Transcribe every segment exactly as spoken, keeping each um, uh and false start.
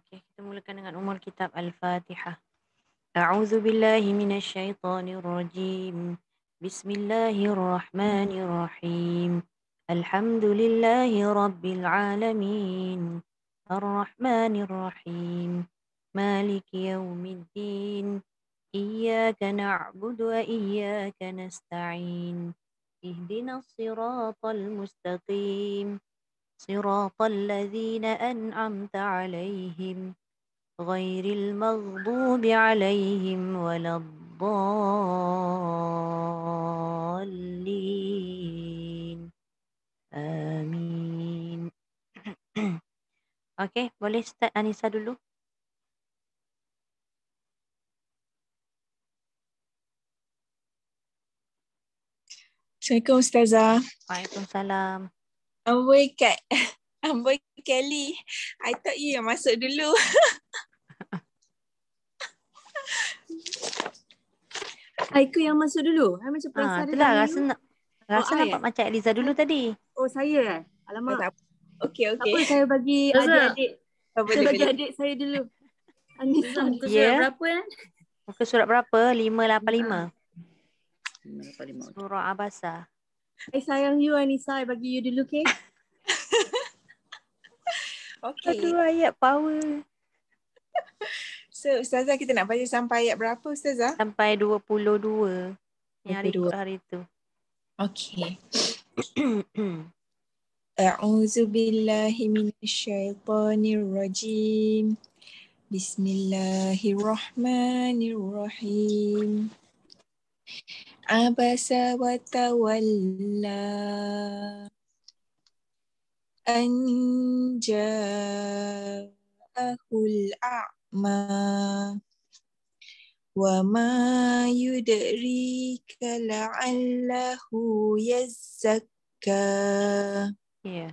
Okey, kita mulakan dengan Ummul Kitab Al-Fatihah. A'udzu billahi minasyaitonir rajim. Bismillahirrahmanirrahim. Alhamdulillahi rabbil alamin. Arrahmanir rahim. Maliki yaumiddin. Iyyaka na'budu wa iyyaka nasta'in. Ihdinas siratal mustaqim. Siratal ladzina an'amta 'alaihim ghairil maghdubi 'alaihim waladdallin. Amin. Okey, boleh start Anisa dulu? Assalamualaikum Ustazah. Waalaikumsalam. Amboi Kat. Amboi Kelly. I thought you yang masuk dulu. Aiku yang masuk dulu. I macam Ah, perasan dia itulah dah rasa dulu. nak rasa Oh, I nampak eh? macam Eliza dulu tadi. Oh, saya eh? Oh, Alamak. tak apa. Okey, Tak okey. apa, saya bagi Ustazah. adik-adik. Oh, Saya boleh, bagi boleh. adik saya dulu. Anissa. Ustazah, muka Ya. surat berapa eh? Muka surat berapa? lima lapan lima. lima lapan lima. Surah Abasa. I sayang you Anissa. I bagi you dulu, okay? Okey. Aduh, ayat power. So, Ustazah kita nak baca sampai ayat berapa Ustazah? Sampai dua puluh dua. Yang hari dua puluh dua. hari tu. Okey. A'udzu billahi minasyaitonir rajim. Bismillahirrahmanirrahim. Abasa wa tawalla an ja'ahul a'ma wa ma yudrika la'allahu yazzakka Ya.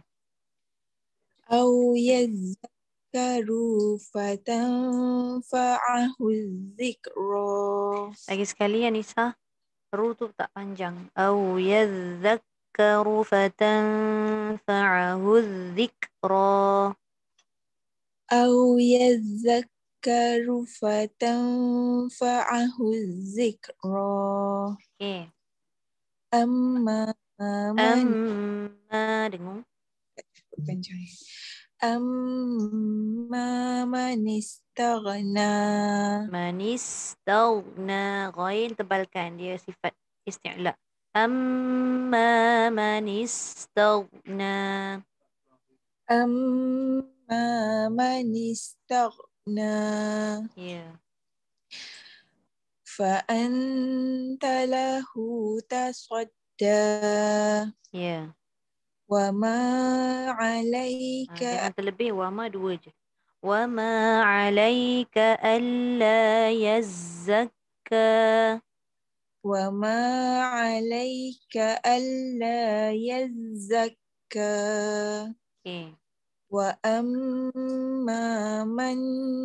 au yazkaru fatanfa'ahu dzikra. Lagi sekali Anissa. Ru tu tak panjang. Au yadhakkaru fatanfa'ahu dzikra. Au yadhakkaru fatanfa'ahu dzikra. Okey. Amma man Amma dengung. panjang. Amma man istaghna. Manis taghna. Ghain tebalkan. Dia sifat isti'la. Amma manis taghna. Amma man istaghna. Ya. Fa anta lahu tasadda. Ya. Wa ma Ha, 'alaika jangan terlebih. Wama dua je. Wama 'alaika alla yazzakka. wa ma 'alaika alla yazzakka. Okey. Wa amma man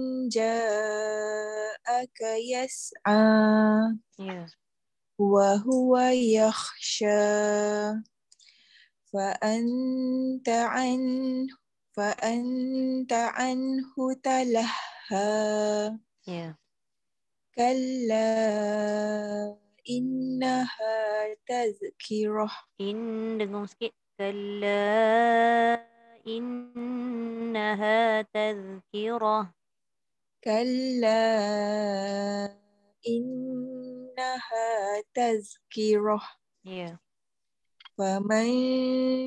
ja'aka yas'a Ya. wa huwa yakhsha fa anta an fa anta anhu talahha. Ya. Kalla innaha tazkirah. In dengung sikit. Kalla innaha tadhkirah. Kalla innaha tazkirah. Ya. Faman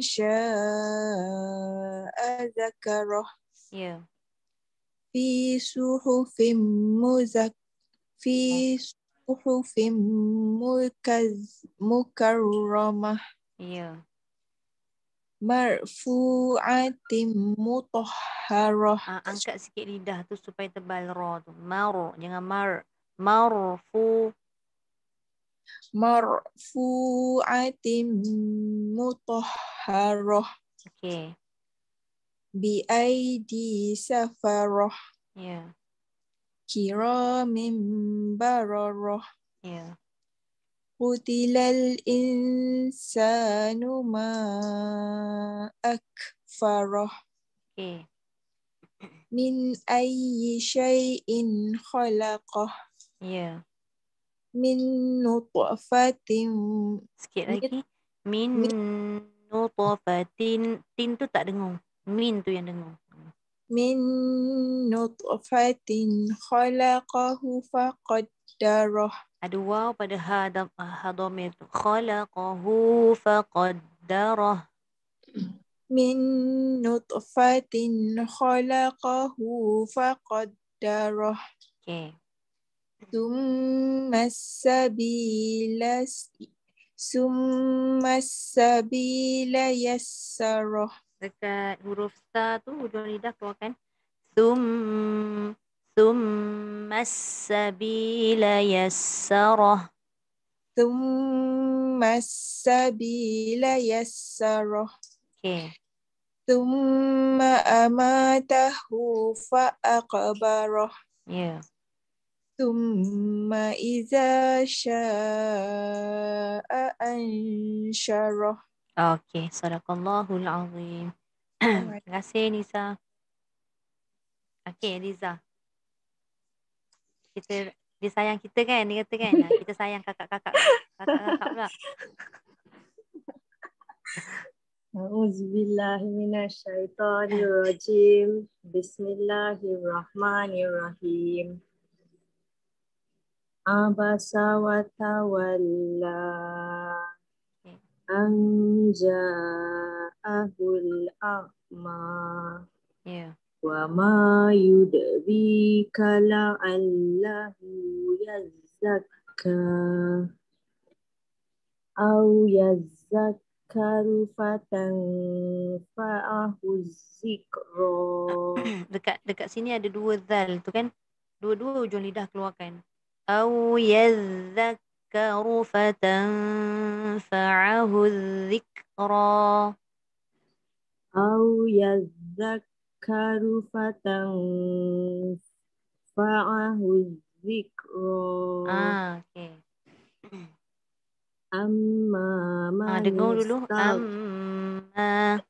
syaa'a dzakarah. Ya. Fi suhufim muzak fi suhufim mukaz mukarramah Ya. marfu'atim mutahharah. Ah, angkat sikit lidah tu supaya tebal ra tu. Mar, jangan mar. Marfu. Marfu'atim mutahharah Okey. bi aidi safarah Ya. kiramin bararah. Ya. Qutilal insanu ma akfarah. Okey. Min ayyi syai'in khalaqah. Ya. Min nutfatin. Sikit Min, lagi. Min min, nutfatin. Tin tu tak dengung. Min tu yang dengung. min nutfatin khalaqahu faqaddarah. Ada waw pada ha, dam, ha dhamir tu. Khalaqahu faqaddarah. Min nutfatin khalaqahu faqaddarah. Okay. Summa sabila Summa sabila yassarah. Dekat huruf sa tu hujung lidah keluarkan. Sum summas sabila yassarah. Summa sabila yassarah. Okay. Summa amatahu fa'aqbarah. Ya. Yeah. Summa iza sya'a ansyarah. Okay. Sadaqallahul azim. Terima kasih Nisa. Okay Liza. Kita, dia sayang kita kan? Dia kata kan? Nah, kita sayang kakak-kakak. Kakak-kakak pula. A'udzubillahi minasyaitonirrajim. Bismillahirrahmanirrahim. Abasa wa tawalla. Okay. An ja'ahul a'ma. Ya. Yeah. Wa ma yudrika la'allahu yazzakka au yazzakkaru fatanfa'ahu zikra. Dekat dekat sini ada dua zal tu kan? Dua-dua ujung lidah keluarkan. Au yazzakkaru fatanfa'ahu zikra. Au yazzakkaru fatanfa'ahu zikra. Ah, okay. Amma Ah, dengar dulu. manistag Amma.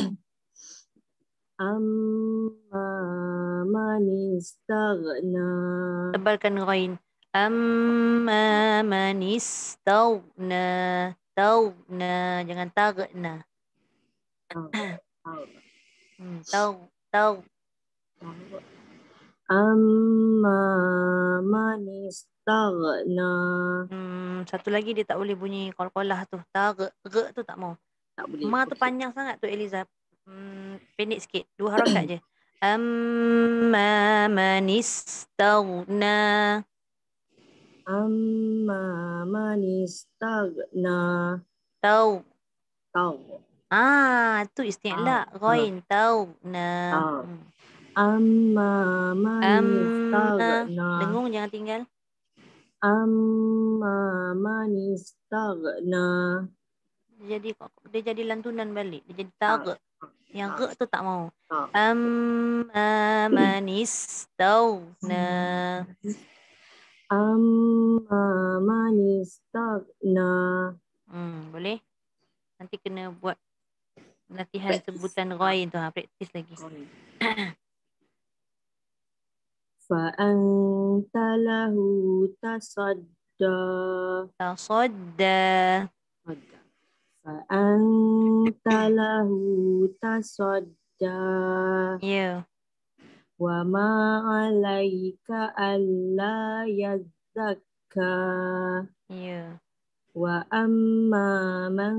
Amma manistaghna. Tebalkan ghain. Amma man istaghna. Taghna. Jangan taghna. Hmm, tagh. Tagh. Amma manistaghna. Hmm, satu lagi dia tak boleh bunyi qalqalah tu. Tagh. G tu tak mau. Tak boleh. Ma tu Okay. panjang sangat tu Eliza. Hmm, pendek sikit. Dua harakat je. Amma man istaghna. Amma manistaghna. Tau. Tau. Ah, tu isti'la. Tau. Ghain. Taghna. Tau. Hmm. Amma Amma. manistaghna. Dengung jangan tinggal. Amma manistaghna. Dia jadi dia jadi lantunan balik. Dia jadi tagh. Yang g tu tak mau. Tau. Amma man istaghna. Amma manistaghna. Hmm, boleh? Nanti kena buat latihan sebutan ghain tu. Ha, praktis lagi. Fa'anta lahu tasadda. Tasadda. Fa'anta lahu tasadda. Ya. Wa ma 'alaika alla yazzakka. Ya. Wa amma man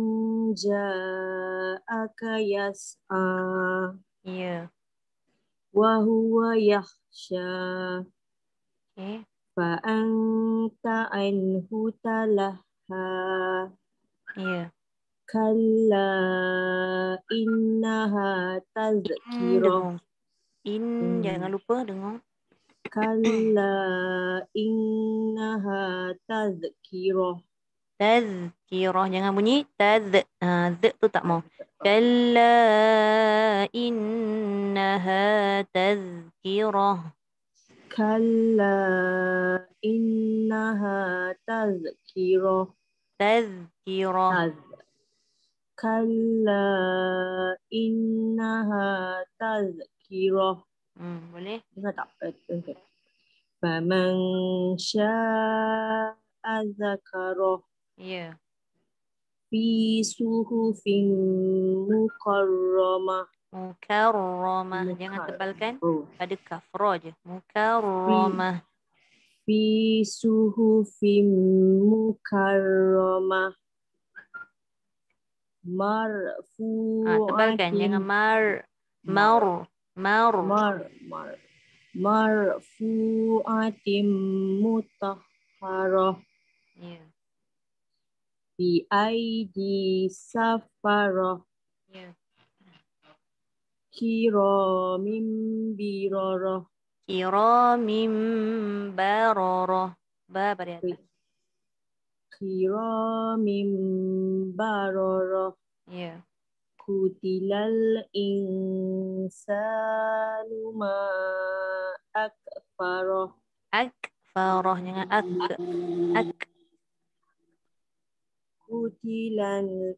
ja'aka yas'a. Ya. Wa huwa yakhsha. Okay. Fa'anta anhu talaha. Ya. Kalla innaha In tazkirah. dengung. In Hmm. jangan lupa dengung. Kalla innaha tazkirah. Tazkirah. Jangan bunyi taz. Ha, z tu tak mau. Kalla innaha tazkirah. Kalla innaha tazkirah. Tazkirah. Taz. Kalla innaha tazkirah. Hmm, boleh? Dengar tak? Okay. Faman sya'a zakarah Ya. fi suhufin mukarramah. Mukarramah. Jangan Mukar. tebalkan Oh. pada kaf ra je. Fi, Mukarramah. fi suhufin mukarramah. Ah, tebalkan. Jangan Marfu'atin. mar. Mar. Mar. Mar. Mar. Mar. Marfu'atin mutahharah. Ya. Bi aidi safarah. Ya. Kiramin birarah. Kiramin bararah. Ba pada atas. Kiramin bararah. Ya. Kutilal insanu ma akfarah. Akfarah. Jangan ak. Ak. Kutilal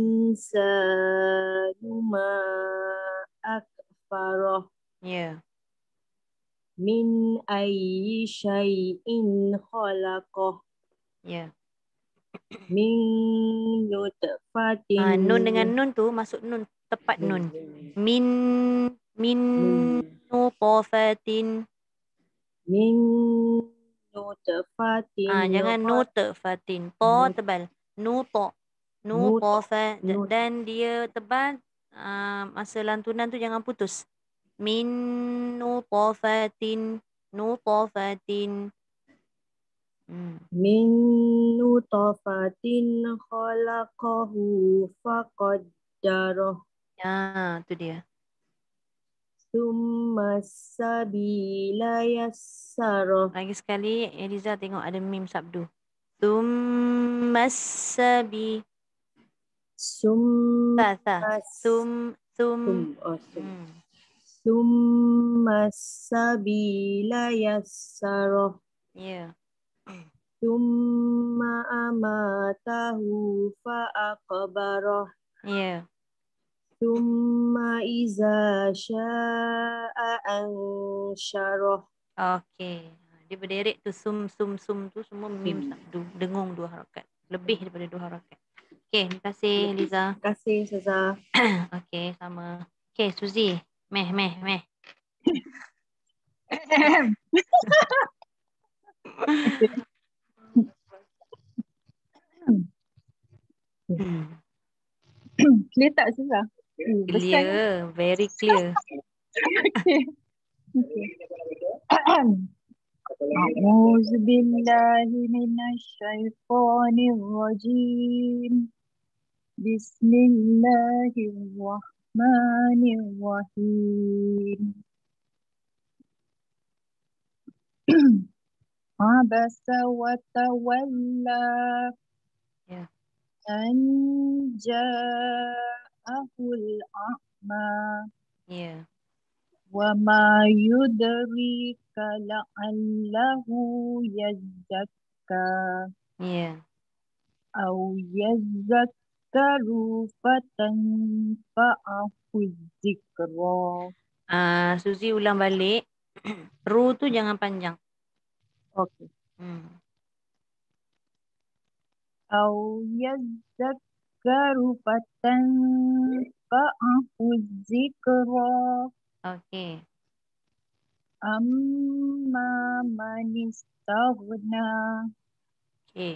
insanu ma akfarah. Ya. Min ayyi syai'in khalaqah. Ya. Min nutfatin. Ah, nun dengan nun tu masuk nun. Tepat nun. Min. Min Min, nutfatin. min nutfatin. Ah, jangan nutfatin. To tebal. Nuto. Nutofa. Nut- Dan dia tebal. Ah, masa lantunan tu jangan putus. Min nutfatin. Nutfatin. Hmm. Min nutfatin khalaqahu faqaddarah. Ya, tu dia. Summa sabila yassarah. Lagi sekali, Eliza tengok ada mim sabdu. Tummasabi. Summa Ta, ta. Tum, tum. sum, oh, sum. Hmm. Summa sabila yassarah. Ya. Summa amatahu fa'aqbarah. Ya. Summa iza sya'a ansyarah. Okey. Dia berderet tu sum, sum, sum tu semua mim sabdu. Dengung dua harakat. Lebih daripada dua harakat. Okey, terima kasih Eliza. Terima kasih Ustazah. Okey, sama. Okey, Suzy. Meh, meh, meh. Clear tak Ustazah? Hmm, besar. Clear. Very clear. Okay. أعوذ بالله من الشيطان الرجيم بسم الله الرحمن الرحيم عبس وتولى Ya. أن جاءه الأعمى Ya. وما يدريك لعله يزكى Ya. أو يذكر فتنفعه الذكرى. Ah, Suzy ulang balik. Ru tu jangan panjang. Okay. Hmm. أو يذكر فتنفعه الذكرى. Okey. أما من استغنى Okey.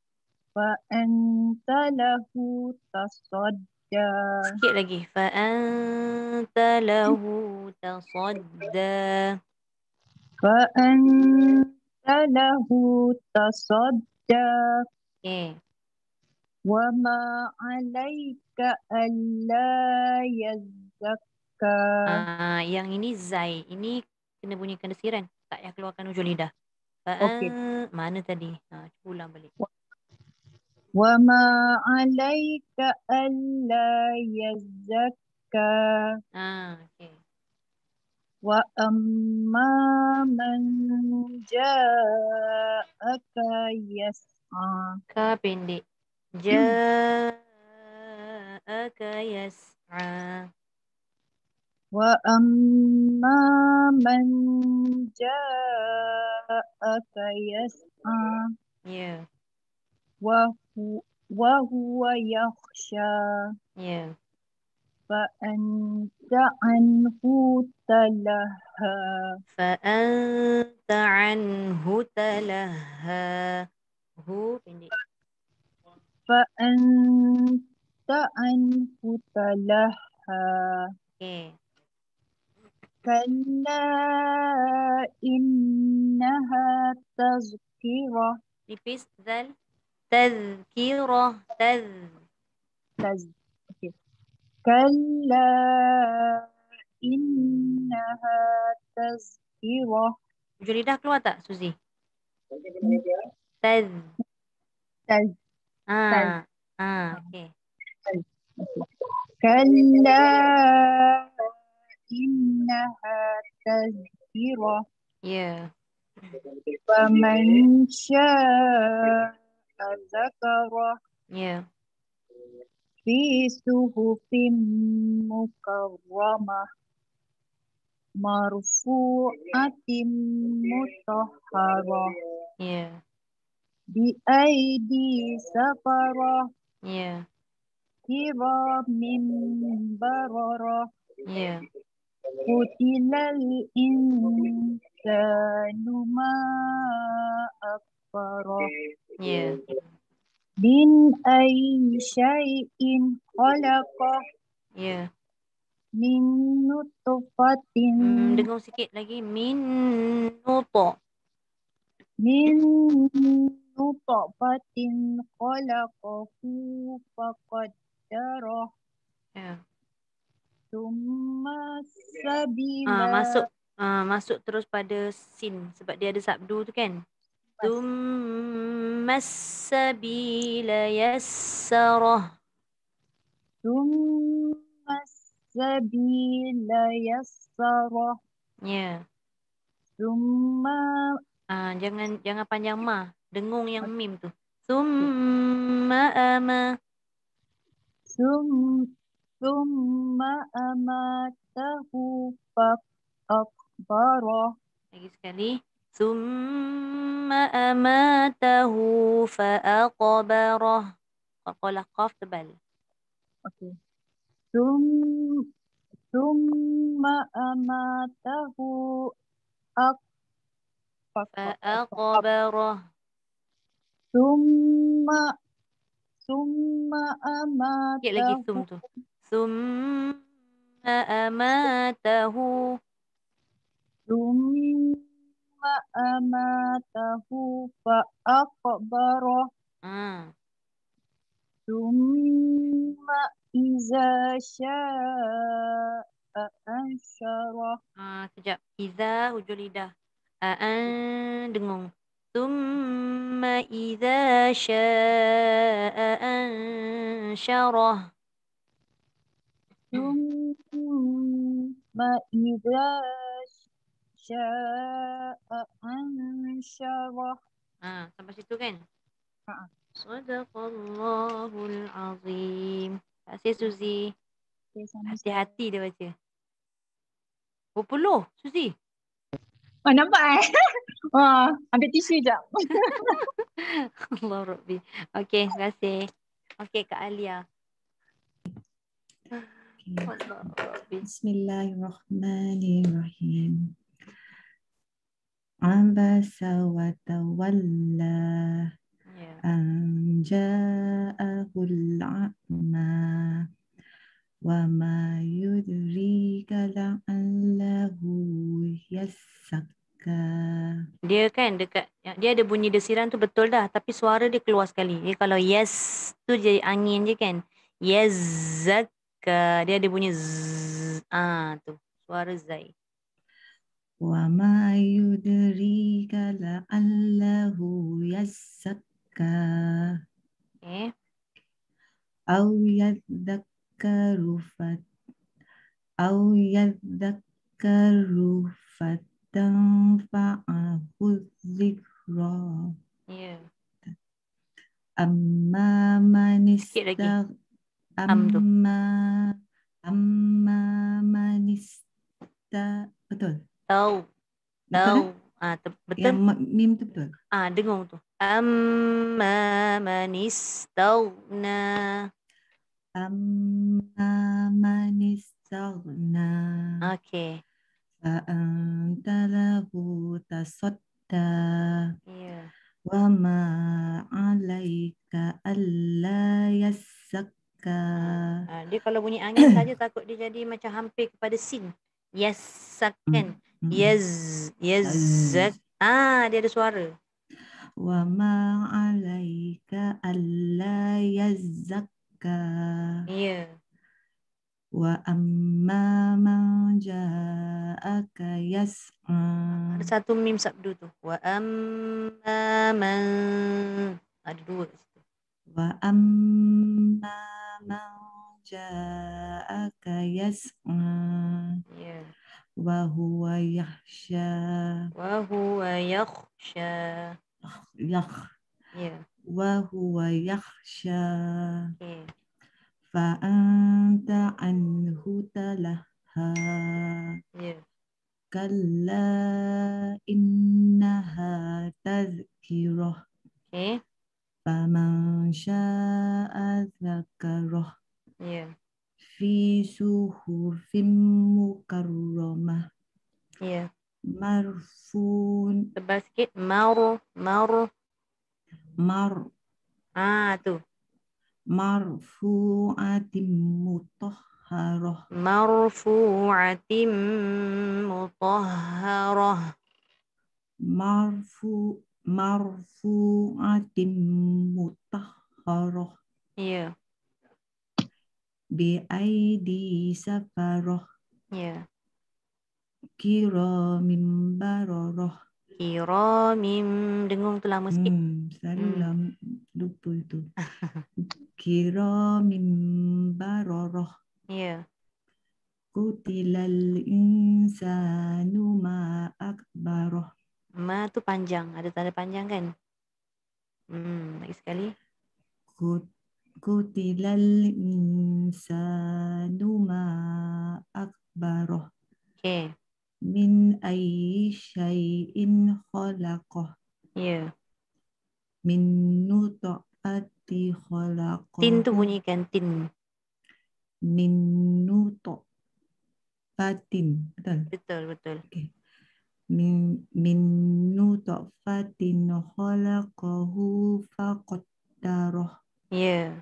فأنت له تصدى. Sikit lagi. Fa'anta lahu tasadda. فأنت له تصدى Okey. وما عليك ألا يزكى. Ah, yang ini zai. Ini kena bunyikan desiran. Tak payah keluarkan ujung lidah. Fa'an. Okey. Mana tadi? Ha, cuba ulang balik. وما عليك ألا يزكى Ah, okey. وأما من جاءك يسعى. Ka pendek. Ja'aka yas'a. وأما من جاءك يسعى Ya. وهو, وهو يخشى Ya. فأنت عنه تلهى فأنت عنه تلهى. Hu pendek. فأنت عنه تلهى Okay. كلا إنها تذكرة Repeat zal. تذكرة. تذ. تز... okay. كلا إنها تذكرة Hujung lidah keluar tak, Suzy? Taz. تز... Ah. Ah. Okay. تز... كلا إنها تذكرة Ya. فمن شاء ذكره Ya. في صحف مكرمة مرفوعة مطهرة Ya. بأيدي سفرة Ya. كرام بررة Ya. قتل الإنسان ما أكفره Ya. من أي شيء خلقه Ya. من نطفة Hmm, dengung sikit lagi. Min nuto. من نطفة خلقه فقدره Ya. ثم السبيل Ah, masuk. Ah, masuk terus pada sin sebab dia ada sabdu tu kan. Thumma sabila yassarah. ثم السبيل يسره Ya. ثم Ah, jangan jangan panjang ma. Dengung yang mim tu. Thumma ama. ثم ثم أماته فأقبره Lagi sekali. Thumma amatahu fa'aqbarah. Qalqalah qaf tebal. okay. ثم ثم أماته Fa'aqbarah. ثم ثم Sikit lagi أماته thum tu. Thumma amatahu. ثم أماته فأقبره Ah. ثم إذا شاء أنشره Ah, kejap. Iza hujung lidah. Aan dengung. Thumma idza sya'a ansyarah. ثم إذا شاء أنشره Ah, sampai situ kan? Ha. Sadaqallahul azim. Terima kasih Suzy. Okay, sama-sama. Hati-hati dia baca. Berapa puluh Suzy? Oh, nampak eh? Wah, ambil tisu jap. Allah Rabbi. Okey, terima kasih. Okey, Kak Alia. Allah Rabbi. Bismillahirrahmanirrahim. Abasa wa tawalla Ya. an ja'ahul a'ma wa ma yudrika la'allahu yazzakka. Dia kan dekat, dia ada bunyi desiran tu betul dah. Tapi suara dia keluar sekali. Dia kalau yes tu jadi angin je kan. Yes zakka. Dia ada bunyi zzz. Ah tu. Suara zai. Wa ma yudrika la'allahu yazzakka Okay. aw yadzakkaru fat aw yadzakkaru fatanfa'ahu dzikra. Ya. Amma man Sikit lagi. istag Am tu. amma Amma manista. Betul. Tahu. Betul Tahu. kan? Ah, te- betul. Yang ma- mim tu betul. Ah, dengung tu. Amma manistaghna. Amma manistaghna. Okey. Fa'anta lahu tasadda. Ya. Wa ma 'alaika alla yazzakka. Ah, dia kalau bunyi angin saja takut dia jadi macam hampir kepada sin. Yes, kan? Mm, mm. Yes, yazzak. Ah, dia ada suara. Wa ma 'alaika alla yazzakka. Ya. Wa amma man ja'aka yas'a. Ada satu mim sabdu tu. Wa amma man. Ada dua kat situ. Wa amma man ja'aka yas'a. Ya. Wa huwa yakhsha. Wa huwa yakhsha. Yakh. Ya. Wa huwa yakhsha. Okey. Fa'anta anhu talaha. Ya. Kalla innaha tazkirah. Okey. Faman sya'a dzakarah. Ya. Fi suhufim mukarramah. Ya. Marfun. Tebal sikit. Maru. Maru. Mar. Ah, tu. Marfu'atim mutahharah. Marfu'atim mutahharah. Marfu. Marfu'atim mutahharah. Ya. Bi'aidi safarah. Ya. Kiramin bararah. Kiramim. Dengung tu lama sikit. Hmm, selalu Hmm. lam, lupa itu. Kiramin bararah. Ya. Kutilal insanu ma akbarah. Ma tu panjang. Ada tanda panjang kan? Hmm, lagi sekali. Kut- Kutilal insanu ma akbarah. Okey. Min ayyi syai'in khalaqah. Ya. Min nutfati Tin tu khalaqahu. bunyikan tin. Min nutfatin. Betul? Betul, betul. Okay. Min, min nutfatin khalaqahu faqaddarah. Ya.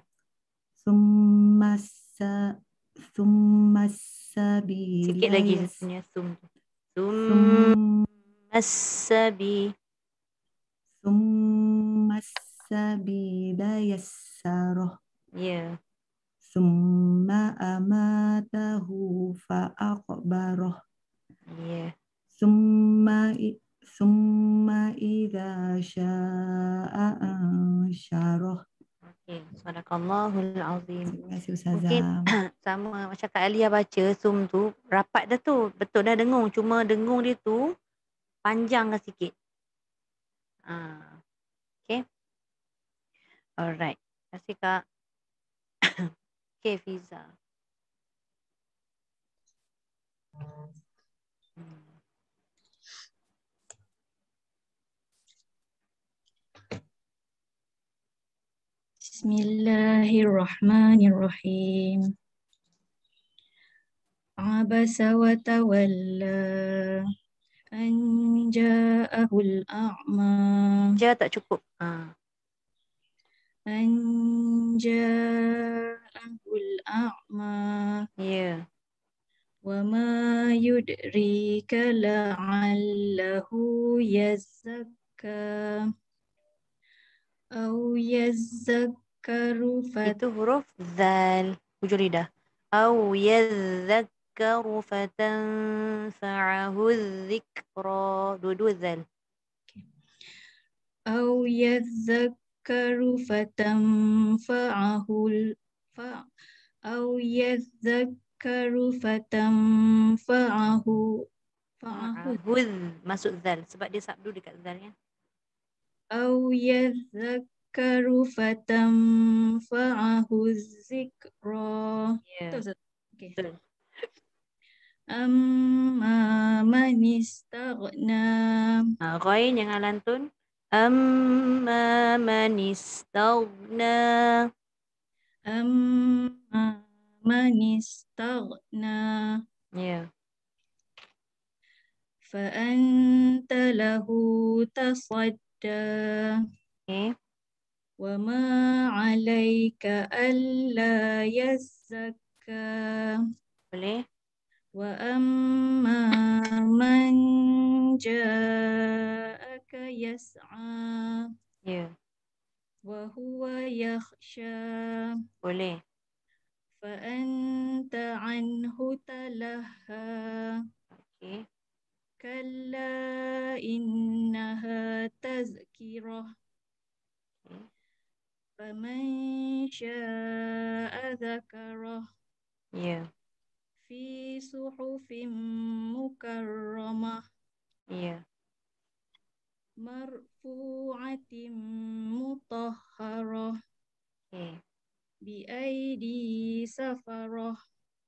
Summasa Summasabila Sikit lagi yas. punya sum tu. Sum Sum masabi. Summasabila yassarah. Ya. Summa amatahu fa'aqbarah. Ya. Summa i- Summa idza sya'a ansyarah. Okey. Sadaqallahul azim. Terima kasih Mungkin Ustazah. sama macam Kak Alia baca sum tu rapat dah tu. Betul dah dengung. Cuma dengung dia tu panjangkan sikit. Ah, okey. Alright. Terima kasih Kak. Okey Fiza. Hmm. Bismillahirrahmanirrahim. Abasa wa tawalla an ja'ahul a'ma. Ja tak cukup. Ah. An ja'ahul a'ma. Ya. Wa ma yudrika la'allahu yazzakka au yazzakkaru fat. Itu huruf zal. Hujur lidah. Au yadhakkaru fatanfa'ahu dzikra. Dua-dua zal. Au yadzakkaru fatanfa'ahul fa au yadzakkaru fatanfa'ahu fa'ahu Ma'ahud. Masuk zal. Sebab dia sabdu dekat zal ya. au yadzakkaru fatanfa'ahu dzikra. Ya. Betul, Ustaz? Okay. Betul. Amma man istaghna. Ha, Ghain jangan lantun. Amma man istaghna. Amma man istaghna. Ya. Fa anta lahu tasadda. Okay. Wa ma 'alaika alla yazzakka. Boleh. Wa amma man ja'aka yas'a Ya. wa huwa yakhsha Boleh. fa anta 'anhu talaha. Okay. Kalla innaha tazkirah. Okay. Faman syaa dzakarah Ya. fi suhufin mukarramah Ya. marfu'atin mutahharah Okay. bi aidi safarah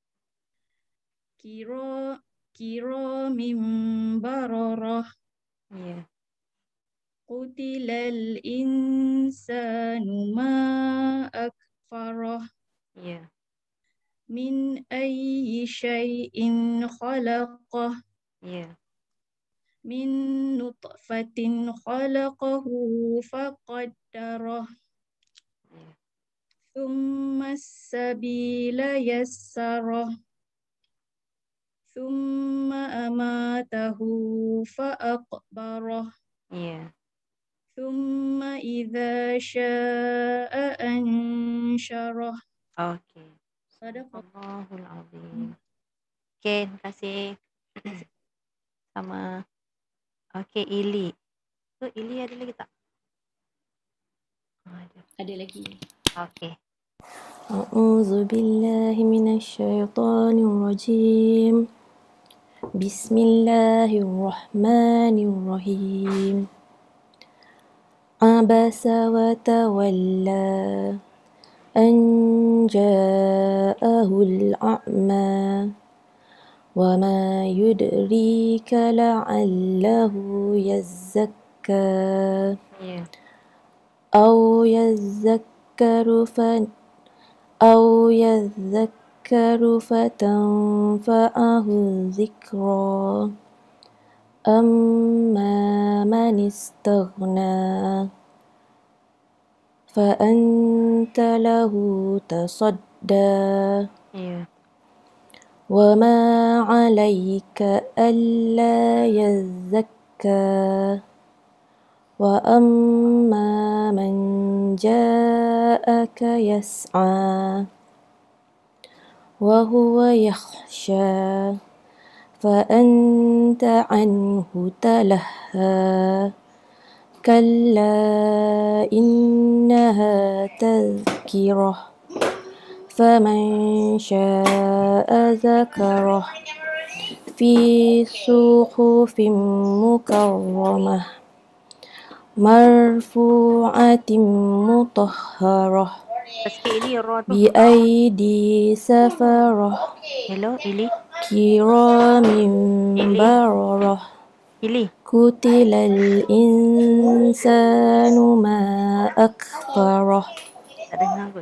kira kiramin bararah. Ya. Qutilal insanu ma akfarah. Ya. Min ayyi syai'in khalaqah. Ya. Min nutfatin khalaqahu faqaddarah. Ya. Thumma as-sabila yassarah. Thumma amatahu fa'aqbarah. Ya. Thumma idza syaa ansyarah. Okay. Sadaqah. Sadaqallahul azim. Okay, terima kasih. Sama. Okay, Ili. So, Ili ada lagi tak? Oh, ada. Ada lagi. Okay. أعوذ بالله من الشيطان الرجيم بسم الله الرحمن الرحيم عبس وتولى أن جاءه الأعمى وما يدريك لعله يزكى Ya. أو يذكر فن أو يذكر فتنفعه الذكرى أما من استغنى فأنت له تصدى Ya. وما عليك ألا يزكى وأما من جاءك يسعى وهو يخشى فأنت عنه تلهى كلا إنها تذكرة فمن شاء ذكره في صحف مكرمة مرفوعة مطهرة Sikit Ili, roh tu. بأيدي سفرة Hello, Ili. كرام بررة Ili. قتل الإنسان ما أكفره. Tak dengar kot.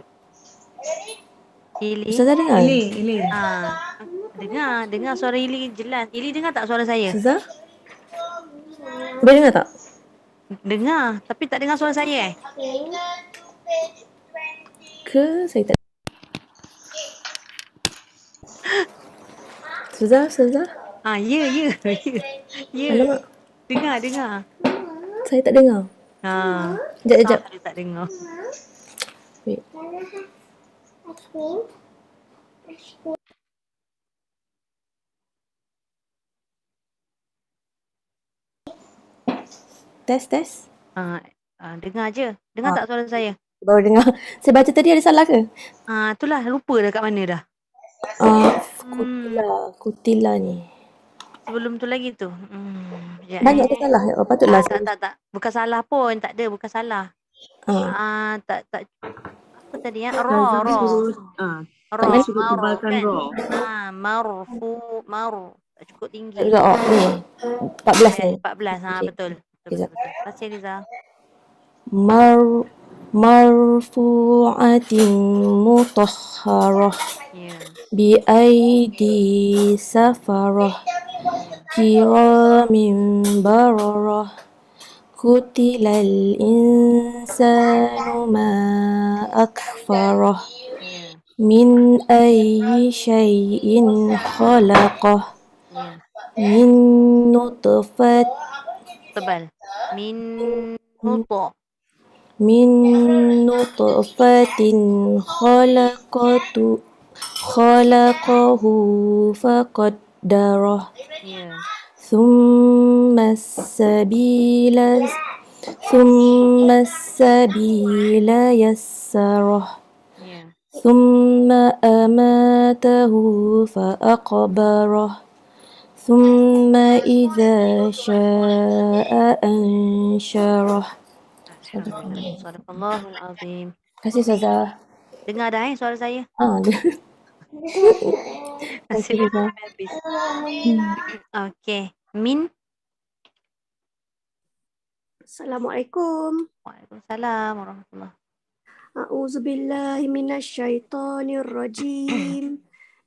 Ili. Ustazah dengar? Ili, Ili. Ah, dengar, dengar suara Ili jelas. Ili dengar tak suara saya? Ustazah? Boleh dengar tak? Dengar, tapi tak dengar suara saya eh? Ke saya tak? Ustazah, Ustazah? Ah, ya, ya, ya. Ya. Alamak, Dengar, dengar. saya tak dengar. Ha. Sekejap, sekejap. Saya tak dengar. Wait. Test, test. Ah, ah, dengar je. Dengar Ah. tak suara saya? Baru dengar. Saya baca tadi ada salah ke? Ah, itulah lupa dah kat mana dah. Ah, Hmm. Kutila, Kutila ni. Sebelum tu lagi tu. Hmm. sekejap Banyak eh. ke salah? Oh, patutlah. Ah, tak, tak, tak. Bukan salah pun. Tak ada, bukan salah. Ah. Ah, tak, tak. Apa tadi ya? Ustazah Raw, raw. suruh, ah, Ro, mana? Suruh mar tebalkan kan? ro. Ah, marfu, mar. Tak cukup Tak tinggi. juga. Oh, ni. empat belas ni. empat belas. Ha, Okey. betul. Betul, betul, betul. Terima kasih, Liza. Mar marfu'atin mutahharah Ya. bi aidi safarah kiramin bararah kutilal insanu ma akfarah Ya. min ayyi syai'in khalaqah Ya. min nutfat Tebal. Min nuto. min nutfatin khalaqatu khalaqahu faqaddarah Ya. thumma sabila thumma sabila yassarah Ya. thumma amatahu faaqbarah thumma idza syaa ansyarah. Alhamdulillah. Sadaqallahul azim. Terima kasih Ustazah. Dengar dah eh suara saya. Ah, dia. Masih Terima kasih belum Ustazah. habis. Hmm. Okey. Min. Assalamualaikum. Waalaikumsalam warahmatullahi. A'udzubillahi minasyaitonirrajim.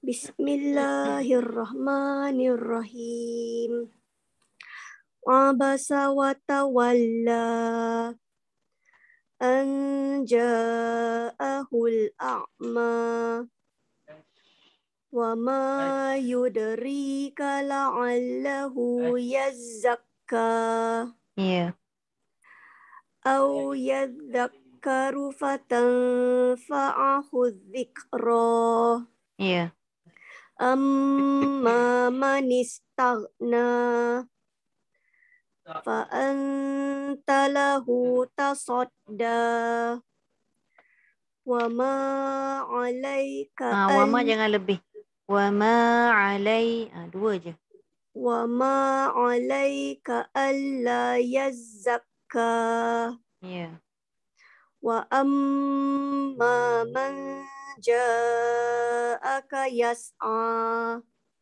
Bismillahirrahmanirrahim. Abasa wa tawalla an ja'ahul a'ma wa ma yudrika la'allahu yazzakka Ya. aw yadhakkaru fatanfa'ahu dzikra Ya. amma man istaghna fa anta lahu tasadda wa ma 'alaika Ah, wa ma al jangan lebih. Wa ma alai. Ah, dua je. wa ma 'alaika alla yazzakka Ya. wa amma man ja'aka yas'a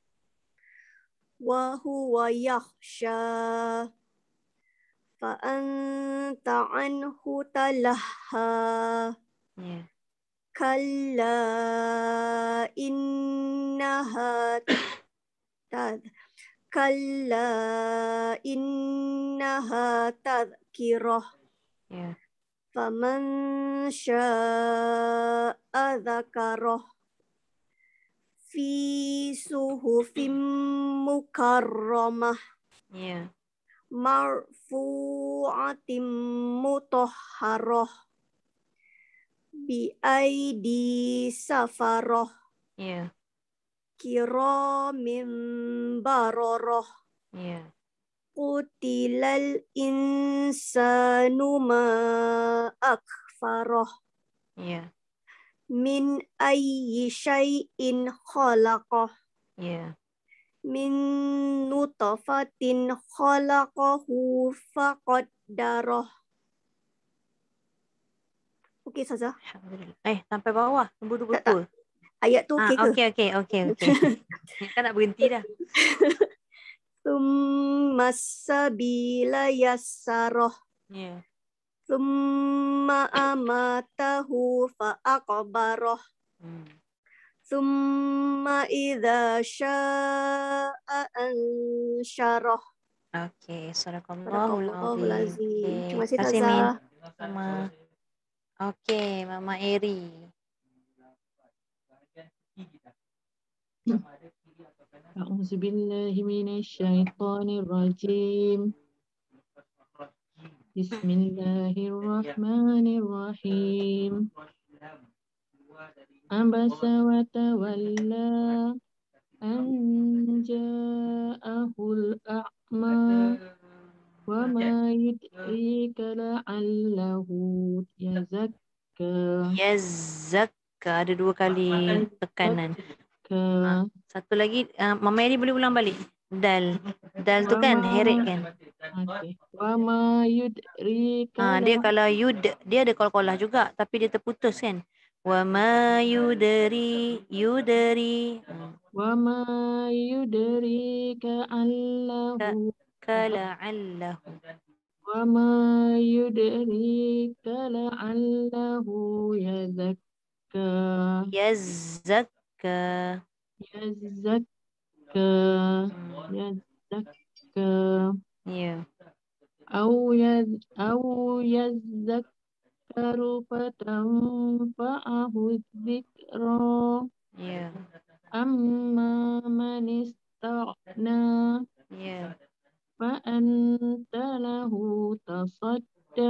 wa huwa yakhsha fa anta anhu talahha Ya. kalla innaha tad kalla innaha tadhkirah Ya. faman syaa'a dzakarah fi suhufim mukarramah Ya. marfu'atim mutahharah bi aidi safarah Ya. kiramin bararah Ya. qutilal insanu ma akfarah Ya. min ayyi syai'in khalaqah Ya. min nutfatin khalaqahu faqaddarah. Okey Ustazah. Alhamdulillah. Eh, sampai bawah. Nombor dua Tak tak. puluh dua. Ayat tu okey Ah, ke? okey, okey, okey, okey. Kan nak berhenti dah. Tsumma sabila yassarah. Ya. Tsumma amatahu fa'aqbarah. Hmm. Tsumma idza sya'a ansyarah. Okey, sadaqallahul Sadaqallahul azim. azim. Okey. Terima kasih Terima kasih Min. Ustazah. Sama. Okey, Mama Eri. A'udzu billahi minasyaitonir rajim. Bismillahirrahmanirrahim. Abasa wa tawalla an ja'ahul a'ma wa ma yudrika la'allahu yazakka. Yazakka. Ada dua kali tekanan. Ke Ah, satu lagi, uh, Mama Eri boleh ulang balik. Dal. Dal tu kan, Wama- heret kan. Okey. Wa ma yudrika Ah, dia la- kalau yud, dia ada qalqalah juga. Tapi dia terputus kan. Wa ma yudri yudri Wa ma yudrika ka allahu kala'allahu Wa ma yudrika la'allahu yazakka yazakka. yazakka Hmm. yazakka Ya. au yaz au yazakkaru fatanfa'ahu dzikra Ya. amma man istaghna Ya. fa anta lahu tasadda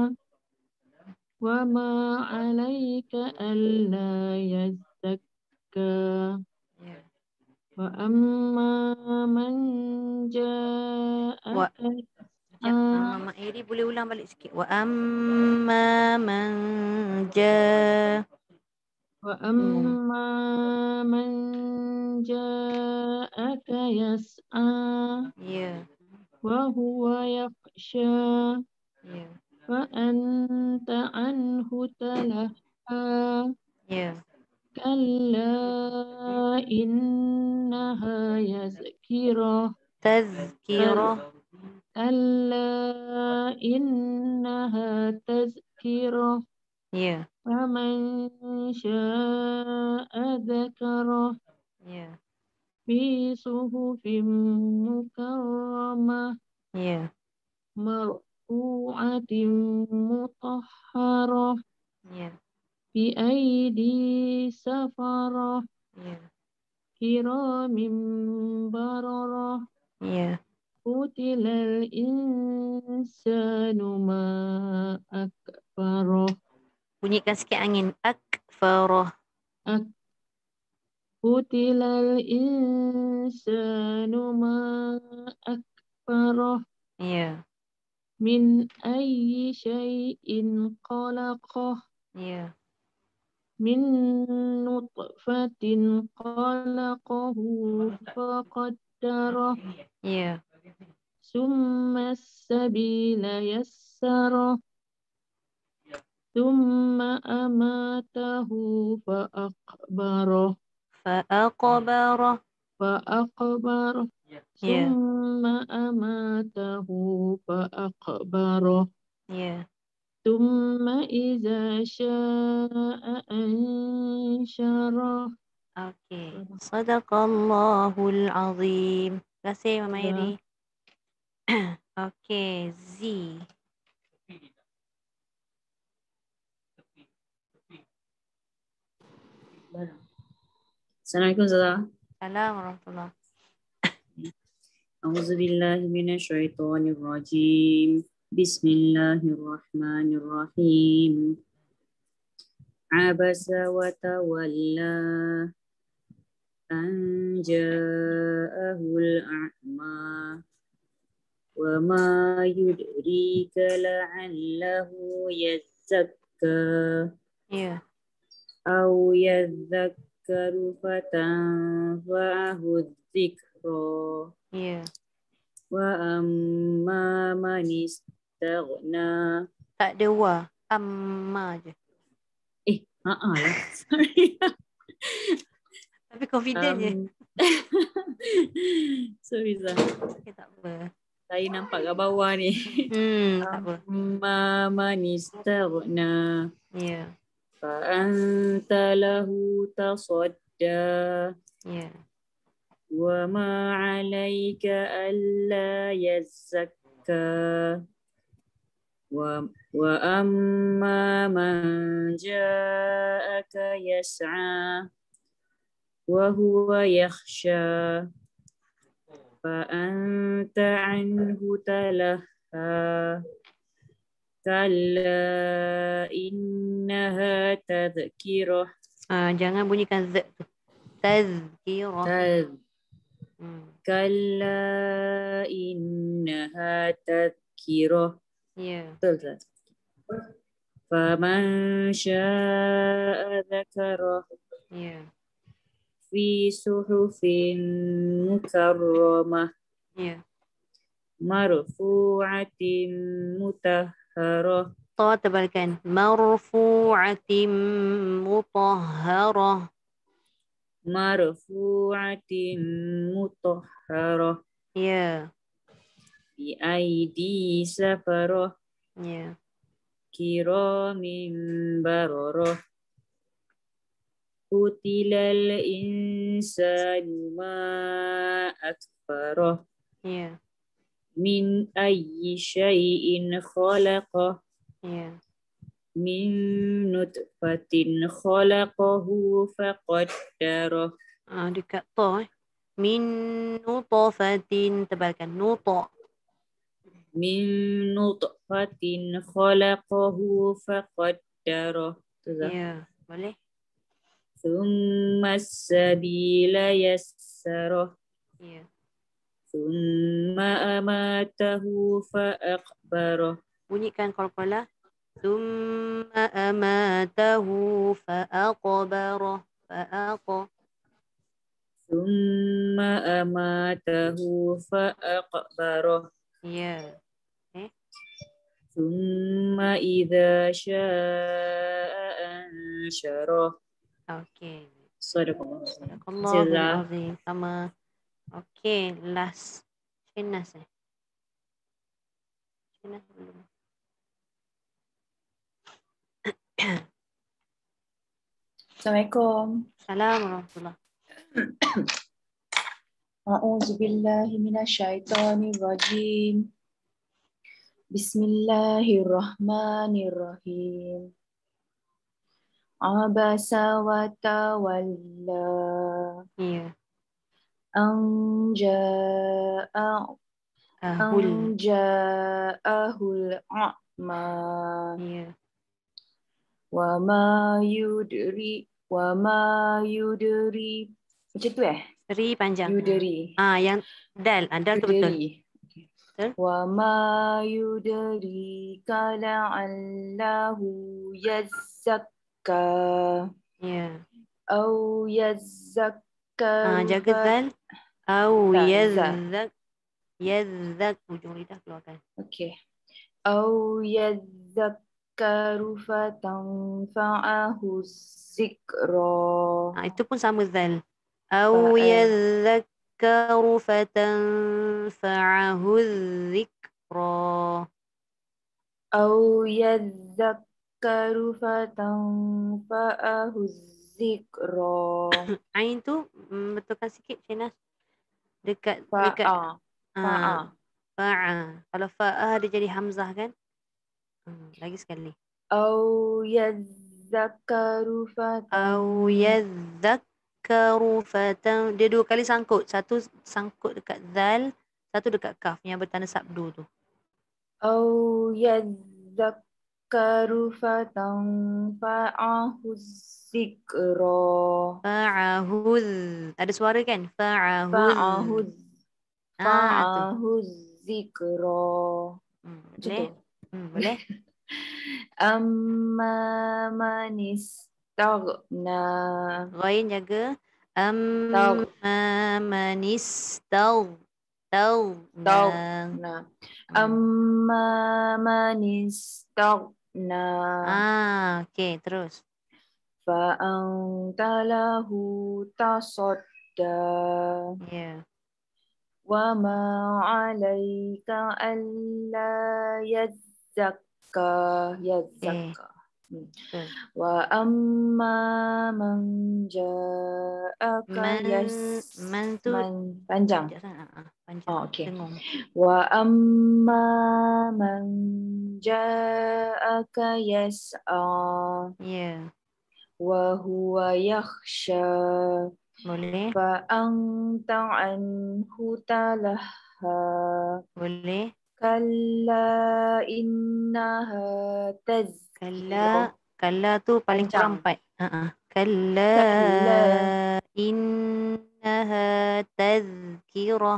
wa ma 'alaika alla yazakka Ya. wa amma man Wa ja'aka ja, uh, Mak Eri boleh ulang balik sikit. Wa amma man ja wa amma man ja'aka yas'a ya. wa huwa yakhsha Ya. fa anta anhu talaha Ya. kalla innaha yazkirah Tazkirah. kalla innaha tazkirah Ya. faman syaa'a dzakarah Ya. fi suhufin mukarramah Ya. marfu'atin mutahharah Ya. bi aidi safarah Ya. kiramin bararah Ya. Qutilal insanu ma akfarah Bunyikan sikit angin. Akfarah. Ak Qutilal insanu ma akfarah Ya. min ayyi syai'in khalaqah Ya. min nutfatin khalaqahu faqaddarah Ya. summa sabila yassarah summa amatahu fa'aqbarah Fa'aqbarah. fa'aqbarah Ya. summa amatahu fa'aqbarah Ya. summa iza sya'a ansyarah. Okey. Sadaqallahul azim. Terima kasih Mama Ya. Eri. Okey, Z. Assalamualaikum Ustazah. Salam warahmatullahi. A'udzubillahi minasyaitonirrajim. Bismillahirrahmanirrahim. Abasa wa tawalla an ja'ahul a'ma wa ma yudrika la'allahu yazakka Ya. aw yadhakkaru fatanfa'ahu dzikra Ya. wa amma man istaghna. Tak ada wa. Amma je. Eh, haa lah. Sorry. Tapi confident je. Um, sorry Zah. Okay, tak apa. Saya nampak kat bawah ni. Hmm, tak apa. Amma man istaghna Ya. fa anta lahu tasadda Ya. wa ma 'alaika alla yazakka wa wa amma man ja'aka yas'a wa huwa yakhsha fa anta anhu talaha kalla innaha tadhkirah. Ah, jangan bunyikan z tu. Tazkirah. Tadh Hmm. kalla innaha tadhkirah. Ya. Betul tak? Faman syaa'a dzakarah Ya. fi suhufin mukarramah Ya. marfu'atin mutahharah Ta tebalkan. Marfu'atim mutahharah. Marfu'atin mutahharah. Ya. Bi aidi safarah. Ya. Kiramin bararah. Qutilal insanu ma akfarah. Ya. Min ayyi syai'in khalaqah. Ya. Min nutfatin khalaqahu faqaddarah. Ah, dekat ta eh. Min nutfatin tebalkan. Nuta. Min nutfatin khalaqahu faqaddarah. Tu dah. Ya. Boleh? Thumma as-sabila yassarah. Ya. Thumma amatahu fa'aqbarah. Bunyikan qalqalah. Thumma amatahu fa'aqbarah. Fa'aqa. Thumma amatahu fa'aqbarah. Ya. Eh? Thumma idza syaa'a ansyarah. Okey. Sadaqallah. Sadaqallahul azim. Sama. Okey, last. Shenas eh. Shenas belum. Assalamualaikum. Assalamualaikum warahmatullahi. A'udzu billahi minasyaitonir rajim. Bismillahirrahmanirrahim. Abasa wa tawalla. Ya. An jaa'a Ahul. an ja'ahul a'ma. Ya. Wa ma yudri wa ma yudri. Macam tu eh? Ri panjang. Yudri. Ah, yang dal. Ah, dal tu betul. Yudri. Betul? Wa ma yudri la'allahu yazzakka Ya. au Ah, yazzakkaru jaga fa- dal. Au Dal, yazzak. Yazzak. Ujung lidah keluarkan. Okey. Au yazzakkaru fatanfa'ahu zikra. Ah, itu pun sama zal. Au yadzakkaru fatanfa'ahu dzikra. Au yadzakkaru fatanfa'ahu zikra. Ain tu mm, betulkan sikit Shenas. Dekat dekat Fa'a. Fa'a. ah, fa'a. Kalau fa'a dia jadi hamzah kan? Hmm, lagi sekali. Au yadzakkaru fatan. Au yadzakkaru fatan. Dia dua kali sangkut. Satu sangkut dekat zal, satu dekat kaf yang bertanda sabdu tu. Au yadzakkaru fatanfa'ahu zikra. Fa'ahuz. Ada suara kan? Fa'ahuz. Fa'ahu Ah, tu. fa'ahu zikra. Hmm, Macam boleh? tu. Hmm, boleh? Amma man istaghna. Ghain jaga. Amma manistagh. Tagh. Taghna. Amma man istaghna. Ah, okey, terus. Fa'anta lahu tasadda. Ya. Wa ma 'alaika alla yazzakka yazzakka. Hmm. Betul. Wa amma man ja'aka Man, yas man tu man panjang. sekejap sangat. Ah, panjang. Oh, okey. Dengung. Wa amma man ja'aka yas'a Ya. wa huwa yakhsha Boleh? fa anta anhu talaha Boleh? kalla innaha Kalla. tazkirah. Kalla tu paling kurang Panjang. empat. Uh-uh. Kalla. Kalla Innaha tazkirah.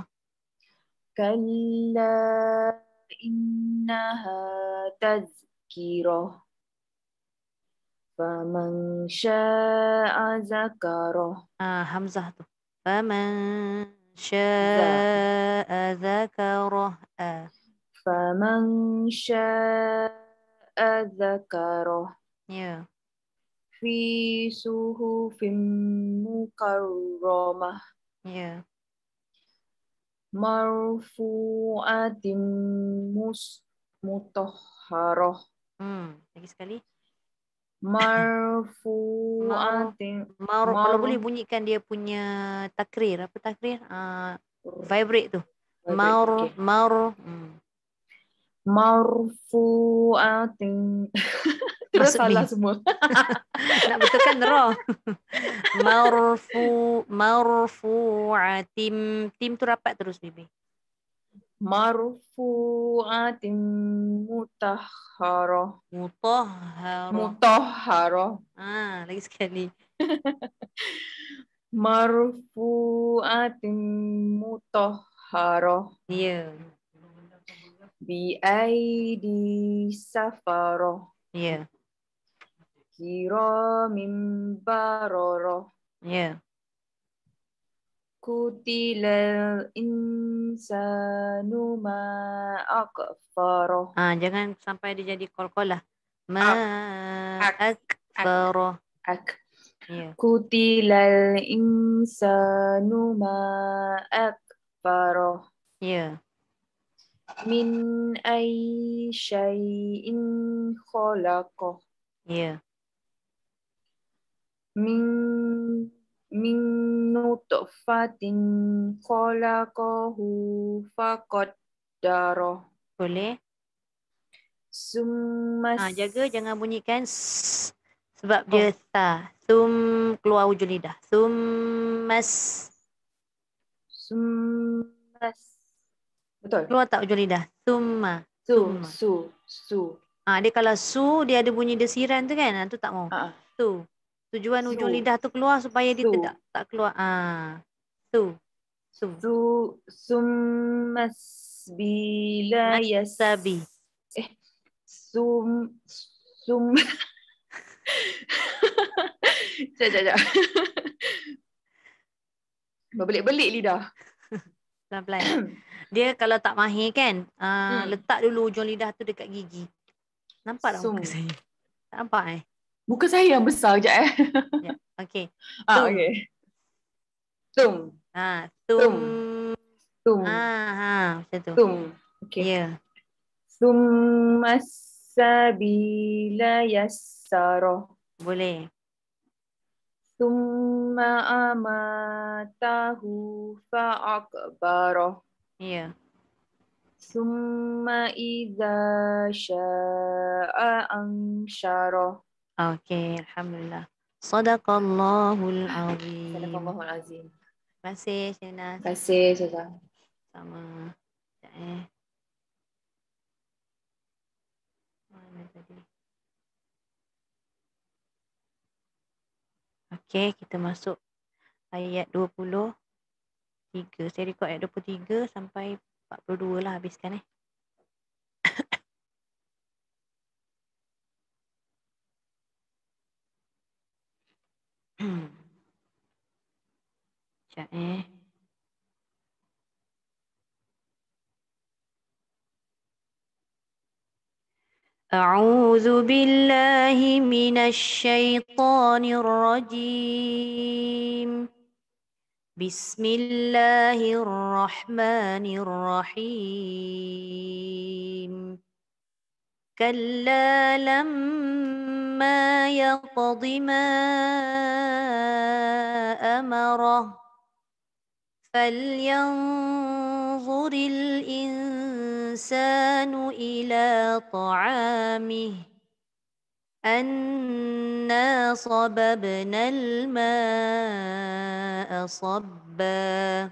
kalla innaha tazkirah. Faman sya'a zakarah. Ah, hamzah tu. Faman sya'a zakarah. Ah. Faman sya'a ذكره Ya. في صحف مكرمة Ya. مرفوعة مس- مطهرة Hmm. Lagi sekali. مرفوعة Mar, mar kalau boleh مر bunyikan dia punya takrir. Apa takrir? Uh, vibrate tu. Vibrate, Mar, okay. mar. Hmm. مرفوعة terus Masuk salah mim. semua. Nak betulkan ra. Marfu, marfu'atim. Tim tu rapat terus, Bibi. مرفوعة مطهرة Mutahhara. مطهرة Ah, lagi sekali. مرفوعة مطهرة Ya. بأيدي سفرة Ya. كرام بررة Ya. قتل الإنسان ما أكفره Ah, jangan sampai dia jadi kol-kol lah. Ma Ak. akfara. أك Ya. قتل الإنسان ما أكفره Ya. من أي شيء خلقه Ya. من من نطفة خلقه فقدره Boleh? ثم Ah, jaga jangan bunyikan s, sebab Oh. dia ta. Sum keluar ujung lidah. Summas. ثم betul Keluar tak ujung lidah? Summa. su Summa. su su Ah, dia kalau su dia ada bunyi desiran tu kan? Ah, tu tak mau. ah Su. Tujuan ujung Su. lidah tu keluar supaya dia Su. tidak tak keluar. Ah. Su. Su. su ثم السبيل يس Masabi. eh sum sum Sekejap, sekejap. Berbelik-belik lidah. Pelan-pelan. Dia kalau tak mahir kan, uh, Hmm. letak dulu ujung lidah tu dekat gigi. Nampak tak Sum. muka saya? Tak nampak eh? Muka saya yang besar je eh. Ya, okey. Ah, Tum. okey. Tum. Ha, Tum. tum. Tum. Ha, ha, macam tu. Tum. Okey. Ya. Summa sabila yassara. Boleh. Summa amatahu fa'akbara. Ya. Summa idza sya'a ansyara. Okey, alhamdulillah. Sadaqallahul azim. Sadaqallahul azim. Terima kasih, Syena. Terima kasih, Syazah. Sama. Sekejap eh. Mana tadi? Okey, kita masuk ayat dua puluh tiga. Saya rekod ayat dua puluh tiga sampai empat puluh dua lah habiskan eh. Sekejap eh. أعوذ بالله من الشيطان الرجيم بسم الله الرحمن الرحيم كلا لما يقض ما أمره فلينظر الإنسان إلى طعامه أنا صببنا الماء صبا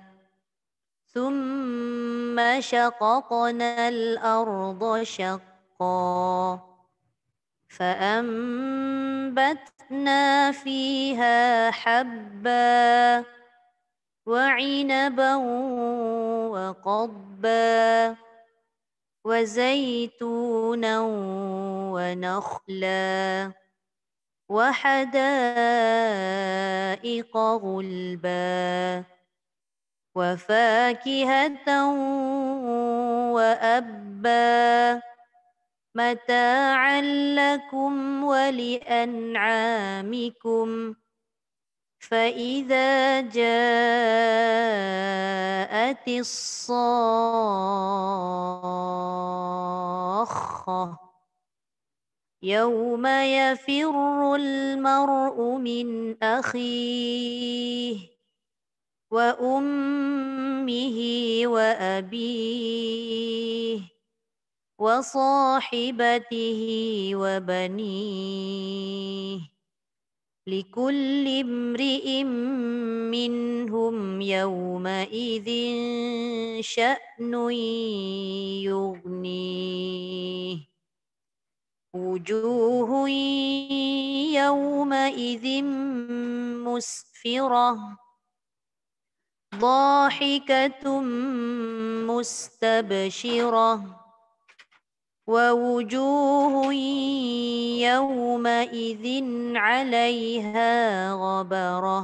ثم شققنا الأرض شقا فأنبتنا فيها حبا وعنبا وقضبا وزيتونا ونخلا وحدائق غلبا وفاكهة وأبا متاعا لكم ولأنعامكم فإذا جاءت الصاخة يوم يفر المرء من أخيه وأمه وأبيه وصاحبته وبنيه لكل امرئ منهم يومئذ شأن يغنيه وجوه يومئذ مسفرة ضاحكة مستبشرة ووجوه يومئذ عليها غبرة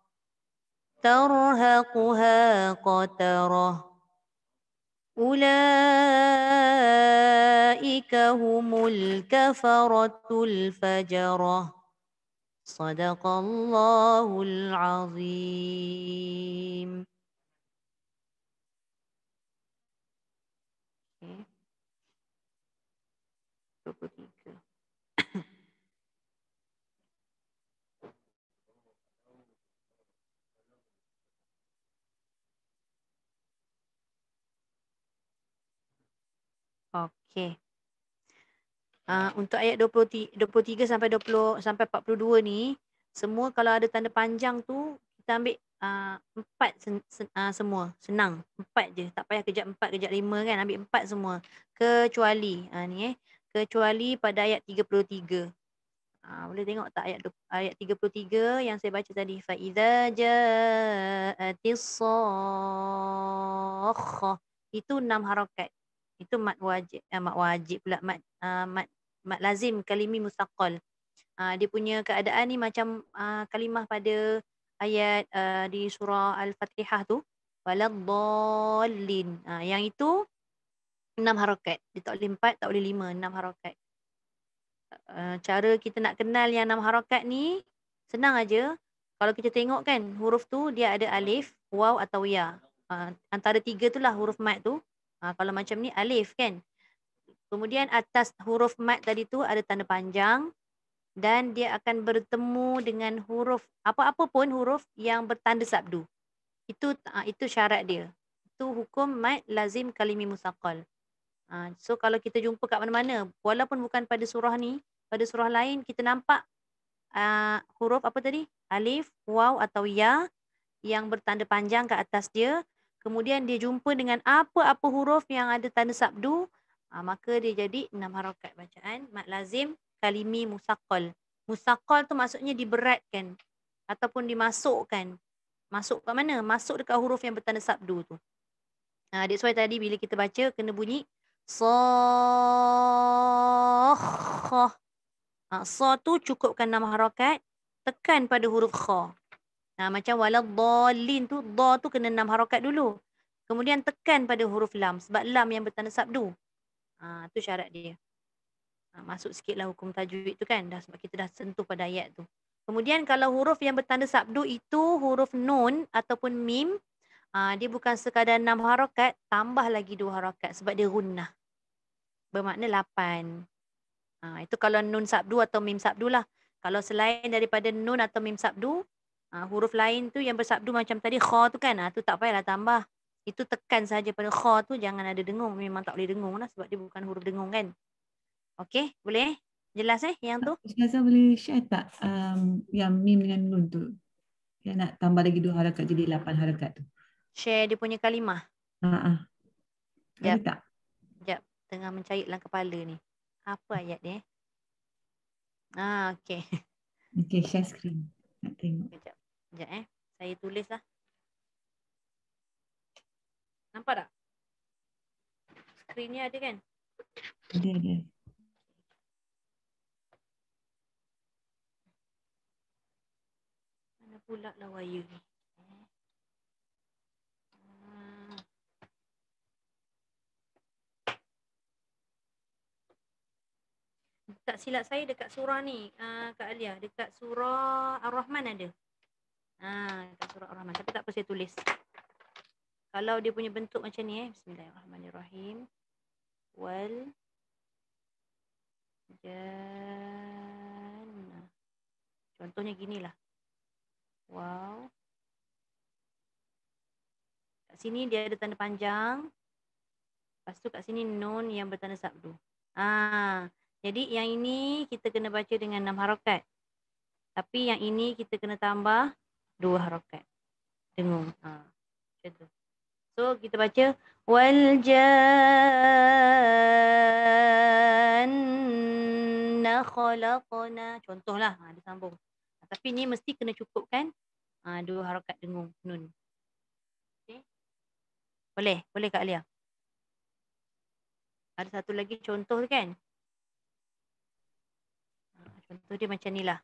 ترهقها قترة أولئك هم الكفرة الفجرة صدق الله العظيم. Okay. dua puluh tiga. Okey. Uh, untuk ayat dua puluh tiga sampai dua puluh sampai empat puluh dua ni, semua kalau ada tanda panjang tu kita ambil uh, empat sen, sen, uh, semua. Senang. Empat je. Tak payah kejap empat, kejap lima kan. Ambil empat semua. Kecuali. Uh, ni eh. Kecuali pada ayat tiga puluh tiga. Uh, boleh tengok tak ayat ayat tiga puluh tiga yang saya baca tadi. Fa'idha ja'atis sakhah. Itu enam harakat. Itu mat wajib, eh, mat wajib pula, mat, uh, mat, mat lazim kalimi mustaqal. Uh, dia punya keadaan ni macam uh, kalimah pada ayat uh, di surah Al-Fatihah tu. Waladdallin. Uh, yang itu enam harakat. Dia tak boleh empat, tak boleh lima, enam harakat. Uh, cara kita nak kenal yang enam harakat ni senang aja. Kalau kita tengok kan huruf tu dia ada alif, waw atau ya. Uh, antara tiga tu lah huruf mat tu. Uh, kalau macam ni alif kan. Kemudian atas huruf mat tadi tu ada tanda panjang dan dia akan bertemu dengan huruf apa-apa pun huruf yang bertanda sabdu. Itu uh, itu syarat dia. Itu hukum mat lazim kalimi musaqal. Uh, so kalau kita jumpa kat mana-mana walaupun bukan pada surah ni, pada surah lain kita nampak uh, huruf apa tadi? Alif, waw atau ya yang bertanda panjang kat atas dia. Kemudian dia jumpa dengan apa-apa huruf yang ada tanda sabdu, ha, maka dia jadi enam harakat bacaan mat lazim kalimi musaqal. Musaqal tu maksudnya diberatkan ataupun dimasukkan. Masuk kat mana? Masuk dekat huruf yang bertanda sabdu tu. Ha, that's why tadi bila kita baca kena bunyi sakhah. Ha, sa tu cukupkan enam harakat, tekan pada huruf kha. Nah, macam waladdallin tu, dha tu kena enam harakat dulu. Kemudian tekan pada huruf lam. Sebab lam yang bertanda sabdu. Ha, tu syarat dia. Ha, masuk sikitlah hukum tajwid tu kan. Dah, sebab kita dah sentuh pada ayat tu. Kemudian kalau huruf yang bertanda sabdu itu huruf nun ataupun mim. Ha, dia bukan sekadar enam harakat. Tambah lagi dua harakat. Sebab dia gunnah. Bermakna lapan. Ha, itu kalau nun sabdu atau mim sabdu lah. Kalau selain daripada nun atau mim sabdu. Ha, huruf lain tu yang bersabdu macam tadi kha tu kan, ha, tu tak payahlah tambah. Itu tekan saja pada kha tu, jangan ada dengung. Memang tak boleh dengung lah sebab dia bukan huruf dengung kan. Okey, boleh? Jelas eh yang tu? Ustazah boleh share tak um, yang mim dengan nun tu? Yang nak tambah lagi dua harakat jadi lapan harakat tu. Share dia punya kalimah. Ha-ha. Ada Jap. tak? Sekejap, tengah mencari dalam kepala ni. Apa ayat dia? Ah, okey. Okey, share screen. Nak tengok. Sekejap. Sekejap eh. Saya tulis lah. Nampak tak? Skrin ni ada kan? Ada, ada. Mana pula lah wire ni? Ah. tak silap saya dekat surah ni, uh, Kak Alia, dekat surah Ar-Rahman ada. Ha, dekat surah Ar-Rahman. Tapi tak apa saya tulis. Kalau dia punya bentuk macam ni eh. Bismillahirrahmanirrahim. Wal jannah. Contohnya ginilah. Wow. Kat sini dia ada tanda panjang. Lepas tu kat sini nun yang bertanda sabdu. Ah, jadi yang ini kita kena baca dengan enam harakat. Tapi yang ini kita kena tambah dua harakat. Dengung. Ah, macam tu. So kita baca wal janna khalaqna. Contohlah, ha, dia sambung. Tapi ni mesti kena cukupkan ha, dua harakat dengung nun. Okay. Boleh? Boleh Kak Alia? Ada satu lagi contoh kan? Ha, contoh dia macam ni lah.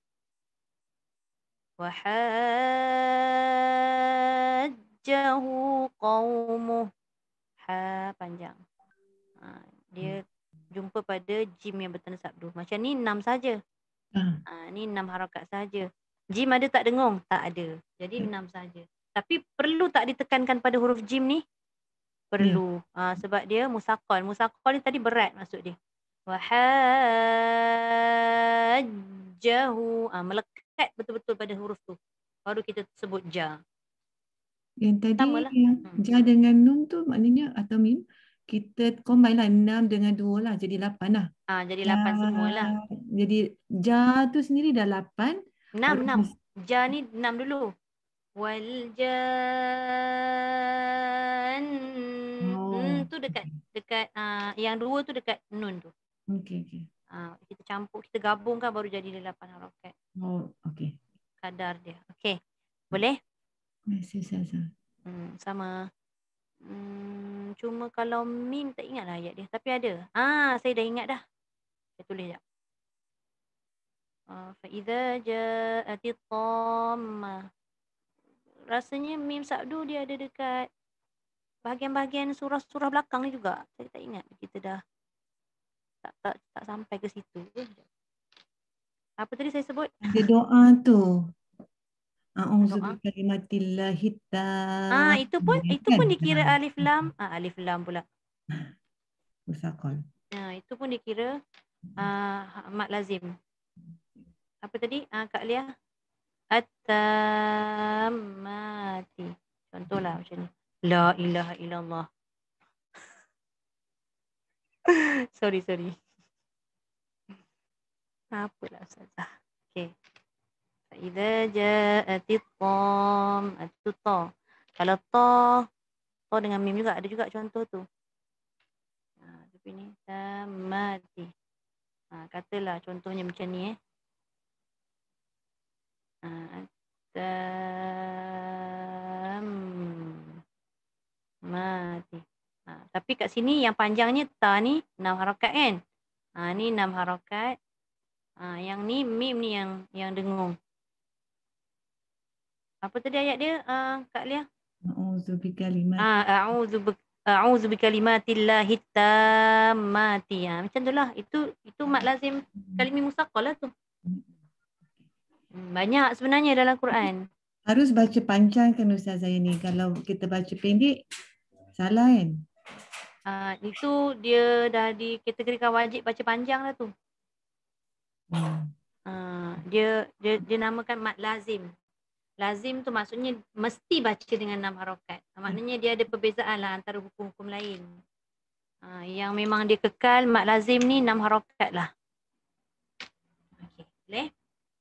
Wahajjahu qawmuh. Ha panjang. Ha, dia jumpa pada jim yang bertanda sabdu. Macam ni enam saja. Ha, ni enam harakat saja. Jim ada tak dengung? Tak ada. Jadi enam saja. Tapi perlu tak ditekankan pada huruf jim ni? Perlu. Yeah. Ha, sebab dia musaqal. Musaqal ni tadi berat maksud dia. Wahajjahu. Ha, melekat betul-betul pada huruf tu. Baru kita sebut ja. Yang tadi Samalah. yang Hmm. ja dengan nun tu maknanya atau mim, kita combine lah enam dengan dua lah. Jadi lapan lah. Ha, jadi lapan Ja, semualah. jadi ja tu sendiri dah lapan. Enam, enam. Baru- Ja ni enam dulu. Wal jan. Oh, Hmm, tu dekat dekat uh, yang dua tu dekat nun tu. okey, okey. Uh, kita campur, kita gabungkan baru jadi lapan harakat. Oh, okey. Kadar dia. Okey. Boleh? Terima kasih, Ustazah. Hmm, sama. Hmm, cuma kalau mim tak ingatlah ayat dia. Tapi ada. Ah, saya dah ingat dah. Saya tulis sekejap. Uh, Fa'idha ja'ati tammah. Rasanya mim sabdu dia ada dekat bahagian-bahagian surah-surah belakang ni juga. Saya tak ingat. Kita dah tak tak tak sampai ke situ. Apa tadi saya sebut? Ada doa tu. A'udzu Doa. bikalimatillahi Ah, itu pun tammah. itu pun dikira alif lam. Ah, alif lam pula. Musaqal. Nah, itu pun dikira uh, mat lazim. Apa tadi? Ah, Kak Lia? At-tammati. Contohlah macam ni. La ilaha illallah. sorry, sorry. Apalah Ustazah. Okey. Fa'idha ja'atit tam. Itu ta. Kalau ta, ta dengan mim juga. Ada juga contoh tu. Ha, tapi ni. Tammati. Ha, katalah contohnya macam ni eh. Ha, tammati. Ha, tapi kat sini yang panjangnya ta ni enam harakat kan. Ha, ni enam harakat. Ha, yang ni mim ni yang yang dengung. Apa tadi ayat dia, uh, Kak Lia? A'udzu bikalimat. Ah, a'udzu bi a'udzu bikalimatillahi tammati. Ha, macam itulah. Itu itu mat lazim kalimi musaqal lah tu. Hmm, banyak sebenarnya dalam Quran. Harus baca panjang kan Ustazah ni. Kalau kita baca pendek, salah kan? Uh, itu dia dah dikategorikan wajib baca panjang lah tu. Hmm. Uh, dia, dia dia namakan mat lazim. Lazim tu maksudnya mesti baca dengan enam harakat. Maknanya dia ada perbezaan lah antara hukum-hukum lain. Uh, yang memang dia kekal mat lazim ni enam harakat lah. Okey, boleh?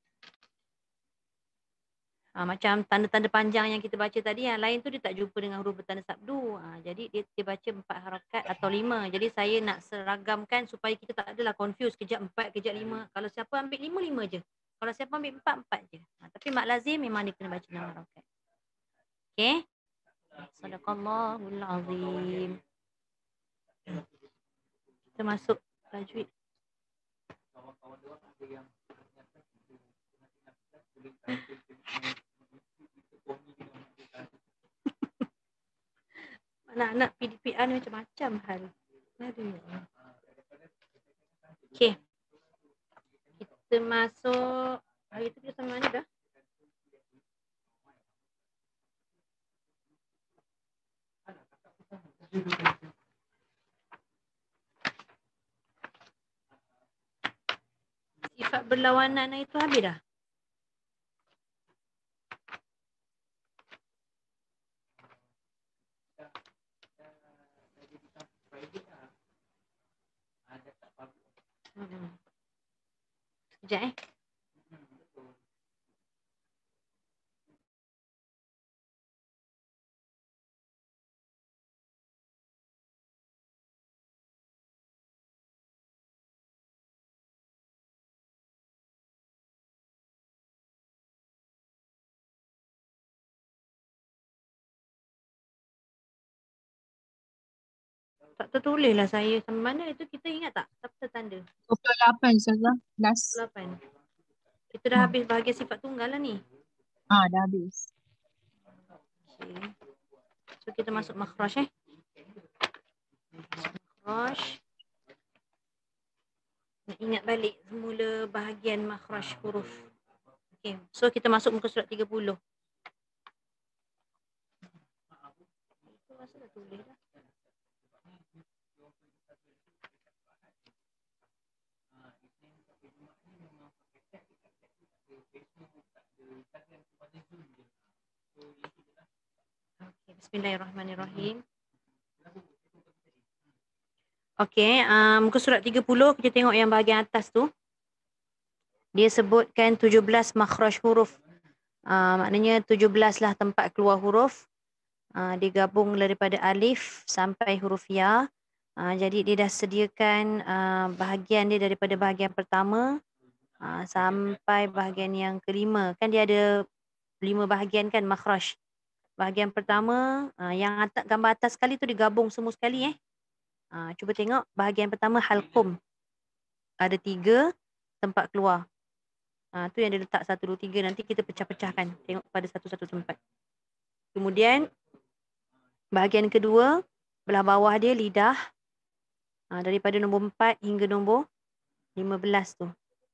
Ha, macam tanda-tanda panjang yang kita baca tadi, yang lain tu dia tak jumpa dengan huruf bertanda sabdu. Ha, jadi dia, dia baca empat harakat atau lima. Jadi saya nak seragamkan supaya kita tak adalah confuse kejap empat, kejap lima. Kalau siapa ambil lima, lima je. Kalau siapa ambil empat, empat je. Ha, tapi mak lazim memang dia kena baca enam harakat. Okey? Sadaqallahul azim. Kita masuk tajwid. Anak-anak P D P R ni macam-macam hal. Aduh. Okey. Kita masuk, hari tu kita sampai mana dah? Sifat berlawanan itu habis dah? Hmm. Sekejap eh. Tak tertulis lah saya. Sampai mana itu kita ingat tak? Tak tertanda. dua puluh lapan Ustazah. Last. lapan. Kita dah Ha. habis bahagian sifat tunggal lah ni. Ah, dah habis. Okay. So kita masuk makhraj eh. Makhraj. Nak ingat balik semula bahagian makhraj huruf. Okay. So kita masuk muka surat tiga puluh. Itu masa dah tulis dah. Okay. Bismillahirrahmanirrahim. Okey, um, muka surat tiga puluh kita tengok yang bahagian atas tu. Dia sebutkan tujuh belas makhraj huruf. Uh, maknanya tujuh belas lah tempat keluar huruf. Uh, dia gabung daripada alif sampai huruf ya. Uh, jadi dia dah sediakan uh, bahagian dia daripada bahagian pertama uh, sampai bahagian yang kelima. Kan dia ada lima bahagian kan makhraj. Bahagian pertama uh, yang atas, gambar atas sekali tu digabung semua sekali eh. Uh, cuba tengok bahagian pertama halqum. Ada tiga tempat keluar. Uh, tu yang dia letak satu, dua, tiga. Nanti kita pecah-pecahkan. Tengok pada satu-satu tempat. Kemudian bahagian kedua, belah bawah dia lidah. Uh, daripada nombor empat hingga nombor lima belas tu.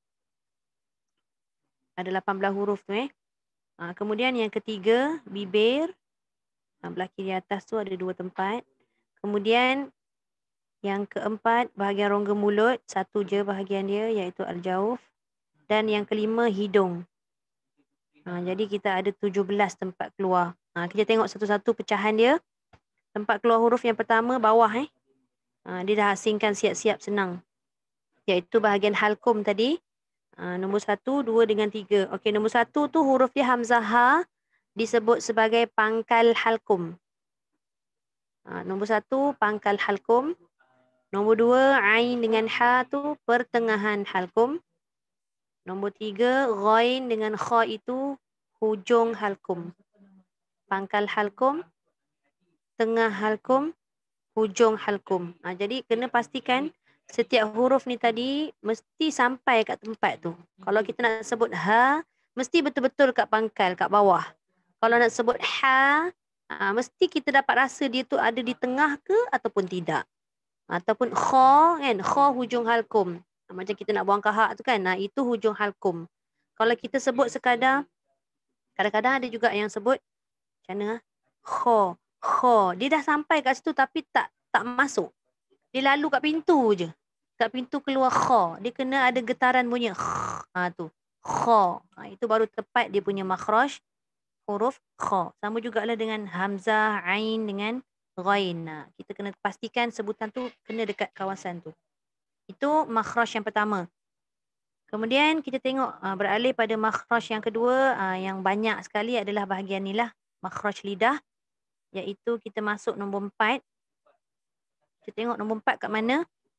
Ada lapan belas huruf tu eh. Uh, kemudian yang ketiga, bibir. Uh, belah kiri atas tu ada dua tempat. Kemudian yang keempat, bahagian rongga mulut. Satu je bahagian dia iaitu al-jauf. Dan yang kelima, hidung. Ha, jadi kita ada tujuh belas tempat keluar. Ha, kita tengok satu-satu pecahan dia. Tempat keluar huruf yang pertama, bawah. eh. Ha, dia dah asingkan siap-siap senang. Iaitu bahagian halqum tadi. Ha, nombor satu, dua dengan tiga. Okey, nombor satu tu huruf dia hamzah ha. Disebut sebagai pangkal halqum. Ha, nombor satu, pangkal halqum. Nombor dua, ain dengan ha tu pertengahan halqum. Nombor tiga, ghain dengan kha itu hujung halqum. Pangkal halqum, tengah halqum, hujung halqum. Ha, jadi kena pastikan setiap huruf ni tadi mesti sampai kat tempat tu. Kalau kita nak sebut ha, mesti betul-betul kat pangkal, kat bawah. Kalau nak sebut ha, ha mesti kita dapat rasa dia tu ada di tengah ke ataupun tidak. Ataupun kha kan, kha hujung halqum. Macam kita nak buang kahak tu kan, nah itu hujung halqum. Kalau kita sebut sekadar, kadang-kadang ada juga yang sebut macam mana? Kha, kha. Dia dah sampai kat situ tapi tak tak masuk. Dia lalu kat pintu je. Kat pintu keluar kha. Dia kena ada getaran bunyi kh. Ha tu. Kha. Ha, itu baru tepat dia punya makhraj huruf kha. Sama jugalah dengan hamzah, ain dengan ghain. Nah, kita kena pastikan sebutan tu kena dekat kawasan tu. Itu makhraj yang pertama. Kemudian kita tengok uh, beralih pada makhraj yang kedua, uh, yang banyak sekali adalah bahagian ni lah, makhraj lidah, iaitu kita masuk nombor empat. Kita tengok nombor empat kat mana?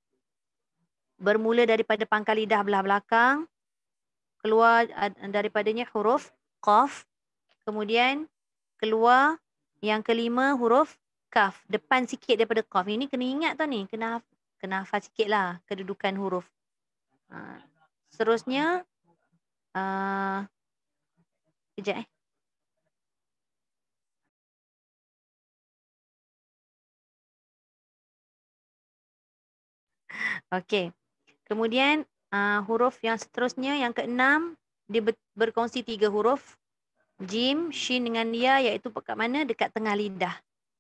Bermula daripada pangkal lidah belah belakang, keluar uh, daripadanya huruf qaf, kemudian keluar yang kelima huruf kaf, depan sikit daripada qaf. Ini kena ingat tau ni, kena kena hafal sikit lah kedudukan huruf. Uh, seterusnya, uh, kejap eh. Okey. Kemudian uh, huruf yang seterusnya, yang keenam, dia ber, berkongsi tiga huruf. Jim, shin dengan ya, iaitu dekat mana? Dekat tengah lidah.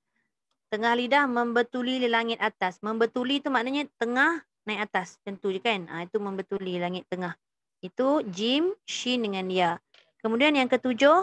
Tengah lidah membetuli langit atas. Membetuli itu maknanya tengah naik atas. Tentu je kan? Ha, itu membetuli langit tengah. Itu jim, shin dengan ya. Kemudian yang ketujuh,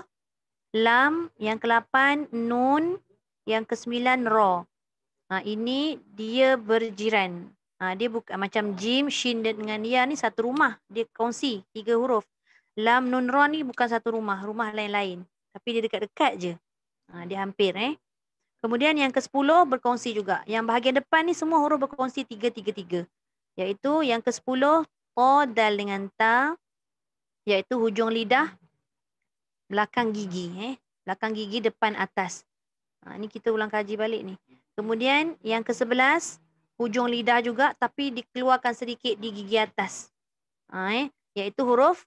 lam. Yang kelapan, nun. Yang kesembilan, ro. Ha, ini dia berjiran. Ha, dia bukan macam jim, shin dengan ya ni satu rumah. Dia kongsi tiga huruf. Lam, nun, ro ni bukan satu rumah. Rumah lain-lain. Tapi dia dekat-dekat je. Ha, dia hampir eh. Kemudian yang kesepuluh berkongsi juga. Yang bahagian depan ni semua huruf berkongsi tiga tiga tiga. Iaitu yang kesepuluh, to, dal dengan ta. Iaitu hujung lidah, belakang gigi. Eh. Belakang gigi, depan atas. Ha, ni kita ulang kaji balik ni. Kemudian yang kesebelas, hujung lidah juga tapi dikeluarkan sedikit di gigi atas. Ha, eh. Iaitu huruf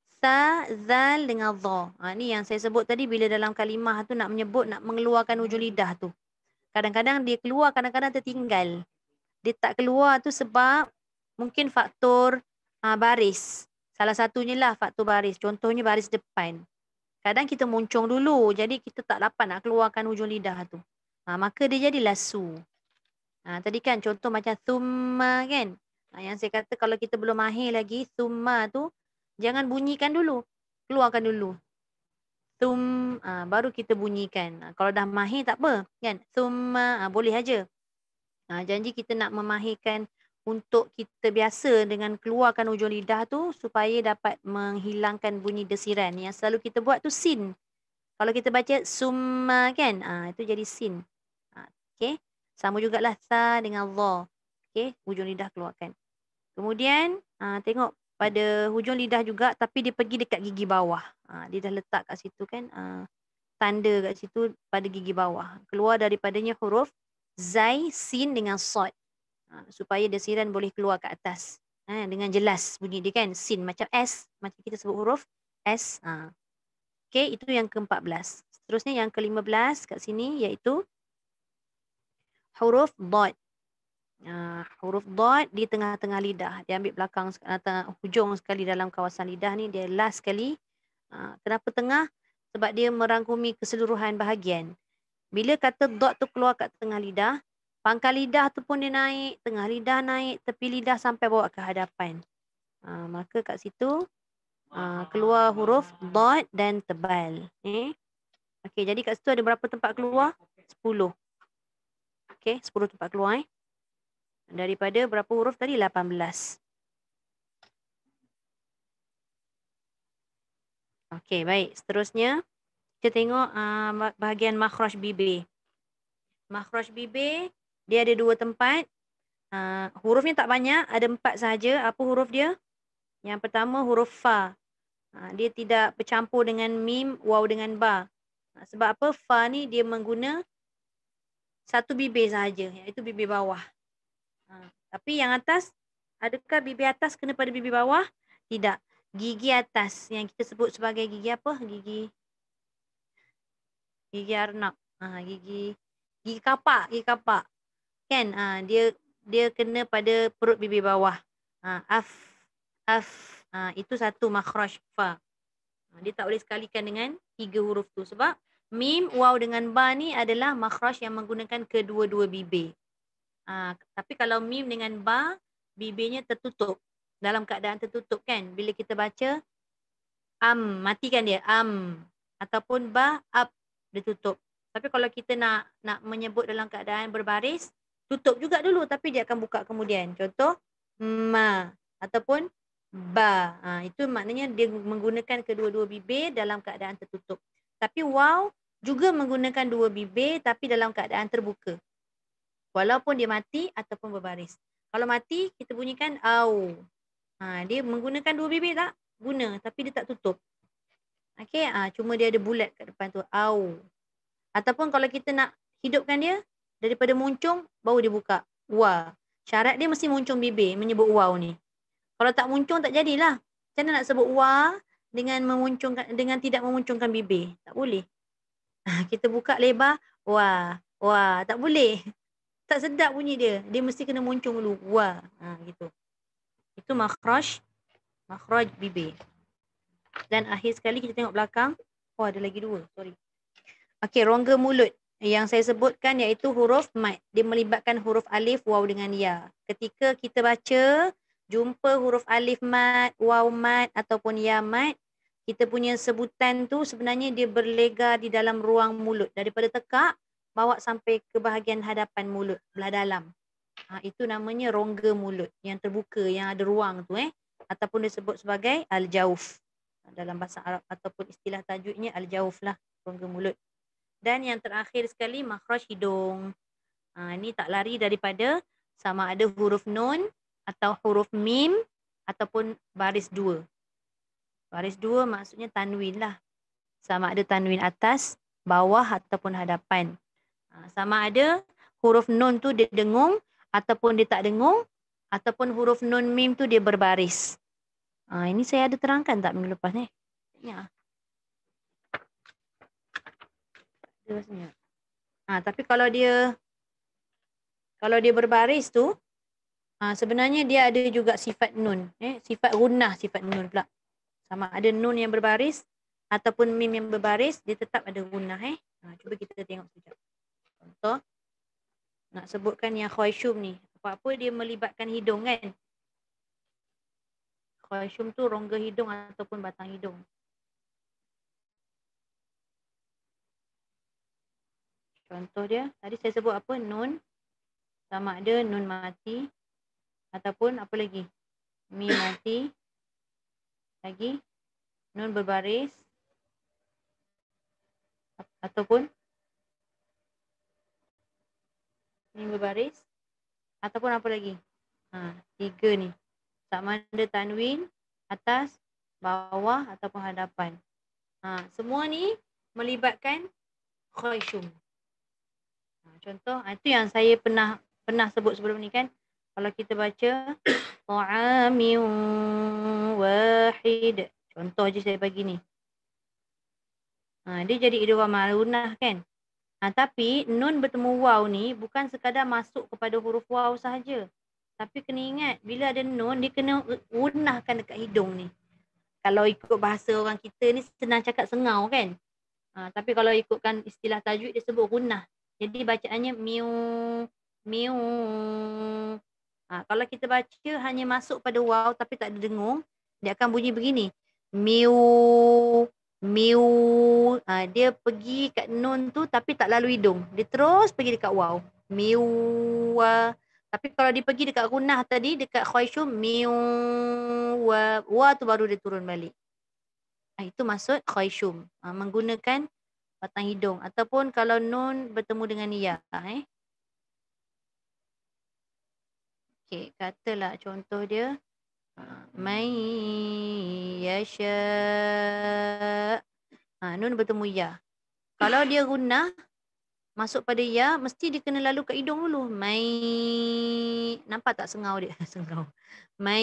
sa, zal dengan dha. Ha, ni yang saya sebut tadi bila dalam kalimah tu nak menyebut, nak mengeluarkan hujung lidah tu. Kadang-kadang dia keluar, kadang-kadang tertinggal. Dia tak keluar tu sebab mungkin faktor ha, baris. Salah satunya lah faktor baris. Contohnya baris depan. Kadang kita muncung dulu, jadi kita tak dapat nak keluarkan hujung lidah tu. Ha, maka dia jadilah su. Ha, tadi kan contoh macam thumma kan. Ha, yang saya kata kalau kita belum mahir lagi, thumma tu, jangan bunyikan dulu. Keluarkan dulu. Thum, ha, baru kita bunyikan. Ha, kalau dah mahir tak apa. Kan? Thumma, ha, boleh aja. Ha, janji kita nak memahirkan untuk kita biasa dengan keluarkan hujung lidah tu supaya dapat menghilangkan bunyi desiran. Yang selalu kita buat tu sin. Kalau kita baca summa kan, ha, itu jadi sin. Ha, okay. Sama jugalah sa dengan dha. Okay. Hujung lidah keluarkan. Kemudian, ha, tengok. Pada hujung lidah juga tapi dia pergi dekat gigi bawah. Ha, dia dah letak kat situ kan. Ha, tanda kat situ pada gigi bawah. Keluar daripadanya huruf zai, sin dengan sod. Ha, supaya desiran boleh keluar ke atas. Ha, dengan jelas bunyi dia kan. Sin macam S. Macam kita sebut huruf S. Ha. Okay, itu yang ke empat belas. Seterusnya yang ke lima belas kat sini iaitu huruf dot. Uh, huruf dot di tengah-tengah lidah. Dia ambil belakang, uh, tengah, hujung sekali dalam kawasan lidah ni. Dia last sekali. Uh, kenapa tengah? Sebab dia merangkumi keseluruhan bahagian. Bila kata dot tu keluar kat tengah lidah, pangkal lidah tu pun dia naik, tengah lidah naik, tepi lidah sampai bawa ke hadapan. Uh, maka kat situ uh, keluar huruf dot dan tebal. Eh? Okey, jadi kat situ ada berapa tempat keluar? sepuluh. Okey, sepuluh tempat keluar eh. Daripada berapa huruf tadi? lapan belas. Okey, baik. Seterusnya, kita tengok uh, bahagian makhraj bibir. Makhraj bibir, dia ada dua tempat. Uh, hurufnya tak banyak, ada empat sahaja. Apa huruf dia? Yang pertama, huruf fa. Uh, dia tidak bercampur dengan mim, waw dengan ba. Uh, sebab apa? Fa ni dia mengguna satu bibir sahaja, iaitu bibir bawah. Uh, Tapi yang atas, adakah bibir atas kena pada bibir bawah? Tidak. Gigi atas yang kita sebut sebagai gigi apa? Gigi gigi arnab. Ha, gigi gigi kapak, gigi kapak. Kan? Ha, dia dia kena pada perut bibir bawah. Ha, af af ha, itu satu makhraj fa. Ha, dia tak boleh sekalikan dengan tiga huruf tu sebab mim, waw dengan ba ni adalah makhraj yang menggunakan kedua-dua bibir. Ha, tapi kalau mim dengan ba, bibirnya tertutup. Dalam keadaan tertutup kan. Bila kita baca, am, matikan dia, am. Ataupun ba, up, dia tutup. Tapi kalau kita nak nak menyebut dalam keadaan berbaris, tutup juga dulu tapi dia akan buka kemudian. Contoh, ma. Ataupun ba. Ha, itu maknanya dia menggunakan kedua-dua bibir dalam keadaan tertutup. Tapi waw juga menggunakan dua bibir tapi dalam keadaan terbuka. Walaupun dia mati ataupun berbaris. Kalau mati, kita bunyikan au. Ha, dia menggunakan dua bibir tak? Guna. Tapi dia tak tutup. Okey, ha, cuma dia ada bulat kat depan tu. Au. Ataupun kalau kita nak hidupkan dia, daripada muncung, baru dia buka. Wa. Syarat dia mesti muncung bibir, menyebut waw ni. Kalau tak muncung, tak jadilah. Macam mana nak sebut wa dengan memuncungkan, dengan tidak memuncungkan bibir? Tak boleh. Ha, kita buka lebar, wa. Wa. Tak boleh. Tak sedap bunyi dia. Dia mesti kena muncung dulu. Wa. Ha, gitu. Itu makhraj, makhraj bibir. Dan akhir sekali kita tengok belakang. Oh, ada lagi dua. Sorry. Okey, rongga mulut. Yang saya sebutkan iaitu huruf mat. Dia melibatkan huruf alif, waw dengan ya. Ketika kita baca, jumpa huruf alif mat, waw mat ataupun ya mat, kita punya sebutan tu sebenarnya dia berlega di dalam ruang mulut. Daripada tekak, bawa sampai ke bahagian hadapan mulut, belah dalam. Ha, itu namanya rongga mulut yang terbuka, yang ada ruang tu eh. Ataupun disebut sebagai al-jauf. Dalam bahasa Arab ataupun istilah tajwidnya al-jauf lah, rongga mulut. Dan yang terakhir sekali makhraj hidung. Ha, ini tak lari daripada sama ada huruf nun atau huruf mim ataupun baris dua. Baris dua maksudnya tanwin lah. Sama ada tanwin atas, bawah ataupun hadapan. Ha, sama ada huruf nun tu dia dengung ataupun dia tak dengung, ataupun huruf nun mim tu dia berbaris. Ha, ini saya ada terangkan tak minggu lepas ni? Ya. Rasanya. Ha, tapi kalau dia kalau dia berbaris tu, ha, sebenarnya dia ada juga sifat nun, eh sifat gunnah, sifat nun pula. Sama ada nun yang berbaris ataupun mim yang berbaris, dia tetap ada gunnah eh. Ha, cuba kita tengok sekejap. Contoh nak sebutkan yang khayshum ni, apa-apa dia melibatkan hidung kan. Khayshum tu rongga hidung ataupun batang hidung. Contoh dia, tadi saya sebut apa? Nun. Sama ada nun mati. Ataupun apa lagi? Mim mati. Lagi. Nun berbaris. Ataupun mim berbaris. Ataupun apa lagi? Ha, tiga ni. Sama ada tanwin, atas, bawah ataupun hadapan. Ha, semua ni melibatkan khayshum. Contoh, itu yang saya pernah pernah sebut sebelum ni kan. Kalau kita baca ta'amin wahid. Contoh je saya bagi ni. Ha, dia jadi idgham ma'lunah kan. Ha, tapi nun bertemu waw ni bukan sekadar masuk kepada huruf waw sahaja. Tapi kena ingat, bila ada nun, dia kena gunnahkan dekat hidung ni. Kalau ikut bahasa orang kita ni senang cakap sengau kan. Ha, tapi kalau ikutkan istilah tajwid dia sebut gunnah. Jadi bacaannya miu, miu. Ha, kalau kita baca hanya masuk pada waw tapi tak ada dengung, dia akan bunyi begini. Miu, miu. Ha, dia pergi kat nun tu tapi tak lalu hidung. Dia terus pergi dekat waw. Miu. Tapi kalau dia pergi dekat gunnah tadi, dekat khayshum, miu. Wa, wa tu baru dia turun balik. Ha, itu maksud khayshum. Ha, menggunakan batang hidung ataupun kalau nun bertemu dengan ya eh. Okey, katalah contoh dia mai yasha. Ha, nun bertemu ya. Kalau dia gunnah masuk pada ya, mesti dia kena lalu kat hidung dulu. Mai, nampak tak sengau dia? Sengau. Mai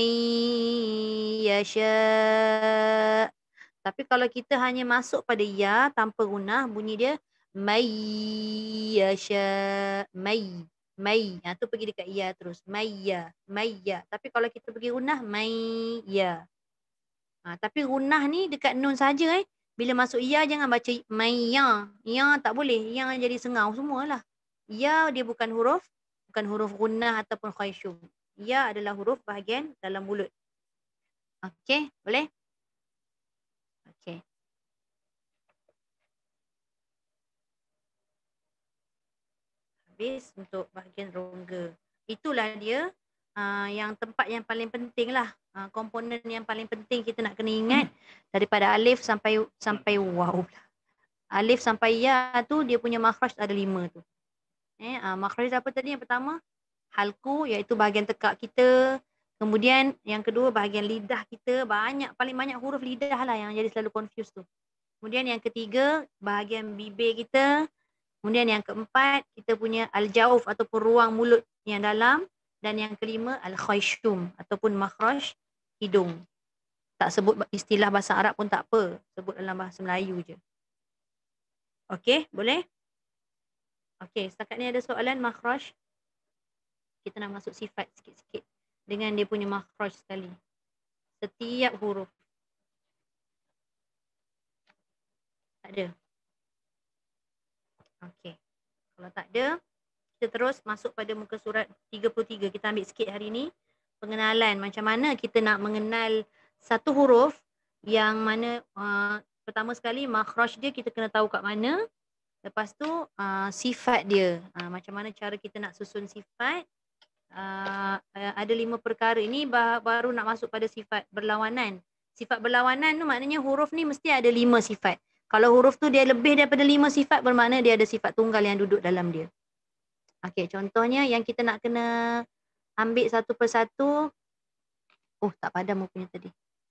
yasha. Tapi kalau kita hanya masuk pada ya tanpa gunnah, bunyi dia mai yasha, mai, mai. Ha, tu pergi dekat ya terus. Mai ya, mai ya. Tapi kalau kita pergi gunnah, mai ya. Ha, tapi gunnah ni dekat nun saja eh. Bila masuk ya jangan baca mai ya. Ya tak boleh. Yang jadi sengau semualah. Ya dia bukan huruf, bukan huruf gunnah ataupun khayshum. Ya adalah huruf bahagian dalam mulut. Okey, boleh? Okey. Habis untuk bahagian rongga. Itulah dia uh, yang tempat yang paling penting lah. Uh, komponen yang paling penting kita nak kena ingat daripada alif sampai sampai waw. Alif sampai ya tu dia punya makhraj ada lima tu. Eh, uh, makhraj apa tadi? Yang pertama halku iaitu bahagian tekak kita. Kemudian yang kedua bahagian lidah kita. Banyak, paling banyak huruf lidah lah yang jadi selalu confused tu. Kemudian yang ketiga bahagian bibir kita. Kemudian yang keempat kita punya al-jauf ataupun ruang mulut yang dalam. Dan yang kelima al-khayshum ataupun makhraj hidung. Tak sebut istilah bahasa Arab pun tak apa. Sebut dalam bahasa Melayu je. Okey, boleh? Okey, setakat ni ada soalan makhraj. Kita nak masuk sifat sikit-sikit. dengan dia punya makhraj sekali. Setiap huruf. Tak ada. Okey. Kalau tak ada, kita terus masuk pada muka surat tiga puluh tiga. Kita ambil sikit hari ni. Pengenalan. Macam mana kita nak mengenal satu huruf yang mana uh, pertama sekali makhraj dia kita kena tahu kat mana. Lepas tu uh, sifat dia. Uh, macam mana cara kita nak susun sifat. Uh, ada lima perkara. Ini baru nak masuk pada sifat berlawanan. Sifat berlawanan tu maknanya huruf ni mesti ada lima sifat. Kalau huruf tu dia lebih daripada lima sifat bermakna dia ada sifat tunggal yang duduk dalam dia. Okey, contohnya yang kita nak kena ambil satu persatu. Oh, tak padam muka tadi.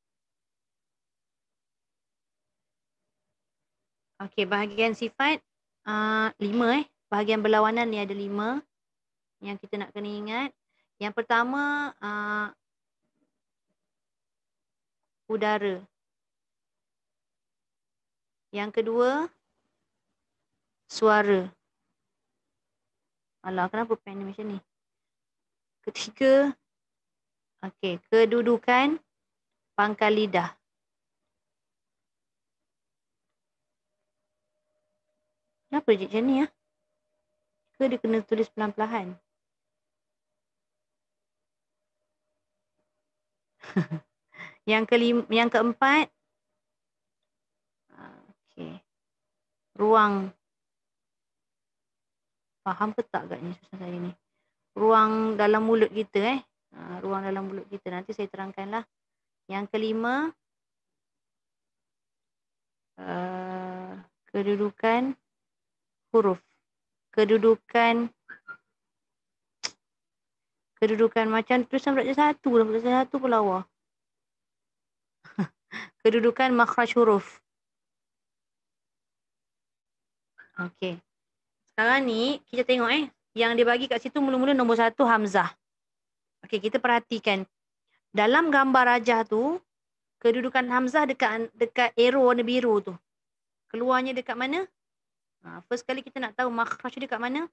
Okey, bahagian sifat uh, lima eh. Bahagian berlawanan ni ada lima yang kita nak kena ingat. Yang pertama uh, udara. Yang kedua suara. Alah, kenapa pen ni macam ni? Ketiga, okey, kedudukan pangkal lidah. Kenapa je macam ni ya? Ke dia kena tulis pelan-pelan? Yang kelima, yang keempat, okey, ruang. Faham ke tak agaknya susah saya ni? Ruang dalam mulut kita eh. Ha, ruang dalam mulut kita. Nanti saya terangkanlah. Yang kelima, uh, kedudukan huruf. Kedudukan kedudukan macam tulisan darjah satu lah. Darjah satu pun lawa. Kedudukan makhraj huruf. Okey. Sekarang ni kita tengok eh. Yang dia bagi kat situ mula-mula nombor satu hamzah. Okey, kita perhatikan. Dalam gambar rajah tu, kedudukan hamzah dekat dekat arrow warna biru tu. Keluarnya dekat mana? Ha, first kali kita nak tahu makhraj dia dekat mana?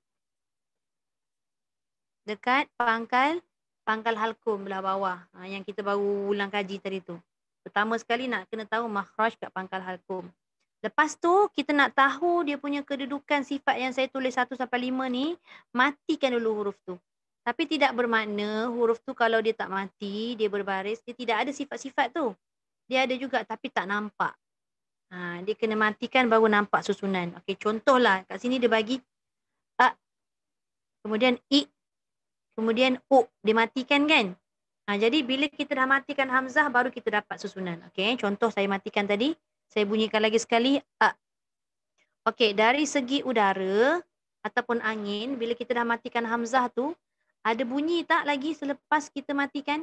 Dekat pangkal pangkal halkum belah bawah. Ha, yang kita baru ulang kaji tadi tu. Pertama sekali nak kena tahu makhraj kat pangkal halkum. Lepas tu kita nak tahu dia punya kedudukan sifat yang saya tulis satu sampai lima ni, matikan dulu huruf tu. Tapi tidak bermakna huruf tu kalau dia tak mati, dia berbaris, dia tidak ada sifat-sifat tu. Dia ada juga tapi tak nampak. Ha, dia kena matikan baru nampak susunan. Okey, contohlah kat sini dia bagi a, kemudian i, kemudian u, dia matikan kan? Ha, jadi bila kita dah matikan hamzah baru kita dapat susunan. Okey, contoh saya matikan tadi. Saya bunyikan lagi sekali. A. Okey, dari segi udara ataupun angin, bila kita dah matikan hamzah tu, ada bunyi tak lagi selepas kita matikan?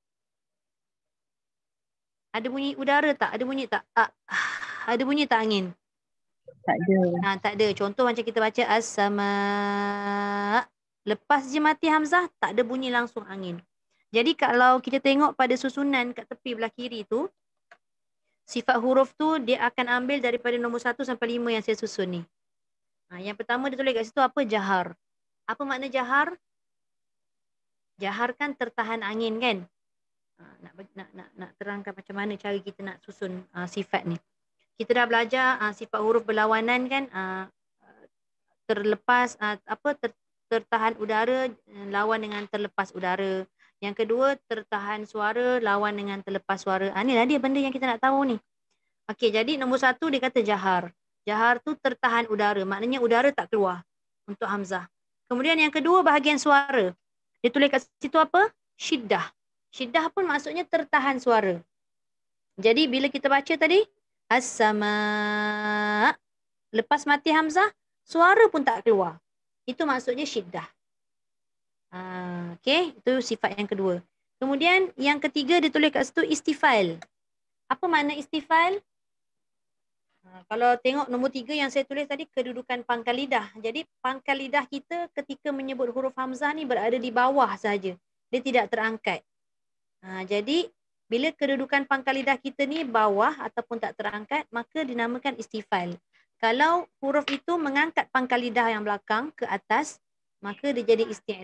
Ada bunyi udara tak? Ada bunyi tak? A. Ada bunyi tak angin? Tak ada. Ha, tak ada. Contoh macam kita baca as-sama. Lepas je mati hamzah, tak ada bunyi langsung angin. Jadi kalau kita tengok pada susunan kat tepi belah kiri tu, sifat huruf tu dia akan ambil daripada nombor satu sampai lima yang saya susun ni. Ha, yang pertama dia tulis kat situ apa? Jahar. Apa makna jahar? Jahar kan tertahan angin kan? Ha, nak, nak nak nak terangkan macam mana cara kita nak susun uh, sifat ni. Kita dah belajar uh, sifat huruf berlawanan kan? Uh, terlepas, uh, apa ter, tertahan udara lawan dengan terlepas udara. Yang kedua, tertahan suara lawan dengan terlepas suara. Ah, inilah dia benda yang kita nak tahu ni. Okey, jadi nombor satu dia kata jahar. Jahar tu tertahan udara. Maknanya udara tak keluar untuk hamzah. Kemudian yang kedua, bahagian suara. Dia tulis kat situ apa? Syiddah. Syiddah pun maksudnya tertahan suara. Jadi bila kita baca tadi, as-sama. Lepas mati hamzah, suara pun tak keluar. Itu maksudnya syiddah. Uh, okay, itu sifat yang kedua. Kemudian yang ketiga dia tulis kat situ istifal. Apa makna istifal? Uh, kalau tengok nombor tiga yang saya tulis tadi, kedudukan pangkal lidah. Jadi pangkal lidah kita ketika menyebut huruf hamzah ni berada di bawah saja. Dia tidak terangkat. Uh, jadi bila kedudukan pangkal lidah kita ni bawah ataupun tak terangkat, maka dinamakan istifal. Kalau huruf itu mengangkat pangkal lidah yang belakang ke atas, maka dia jadi isti'la.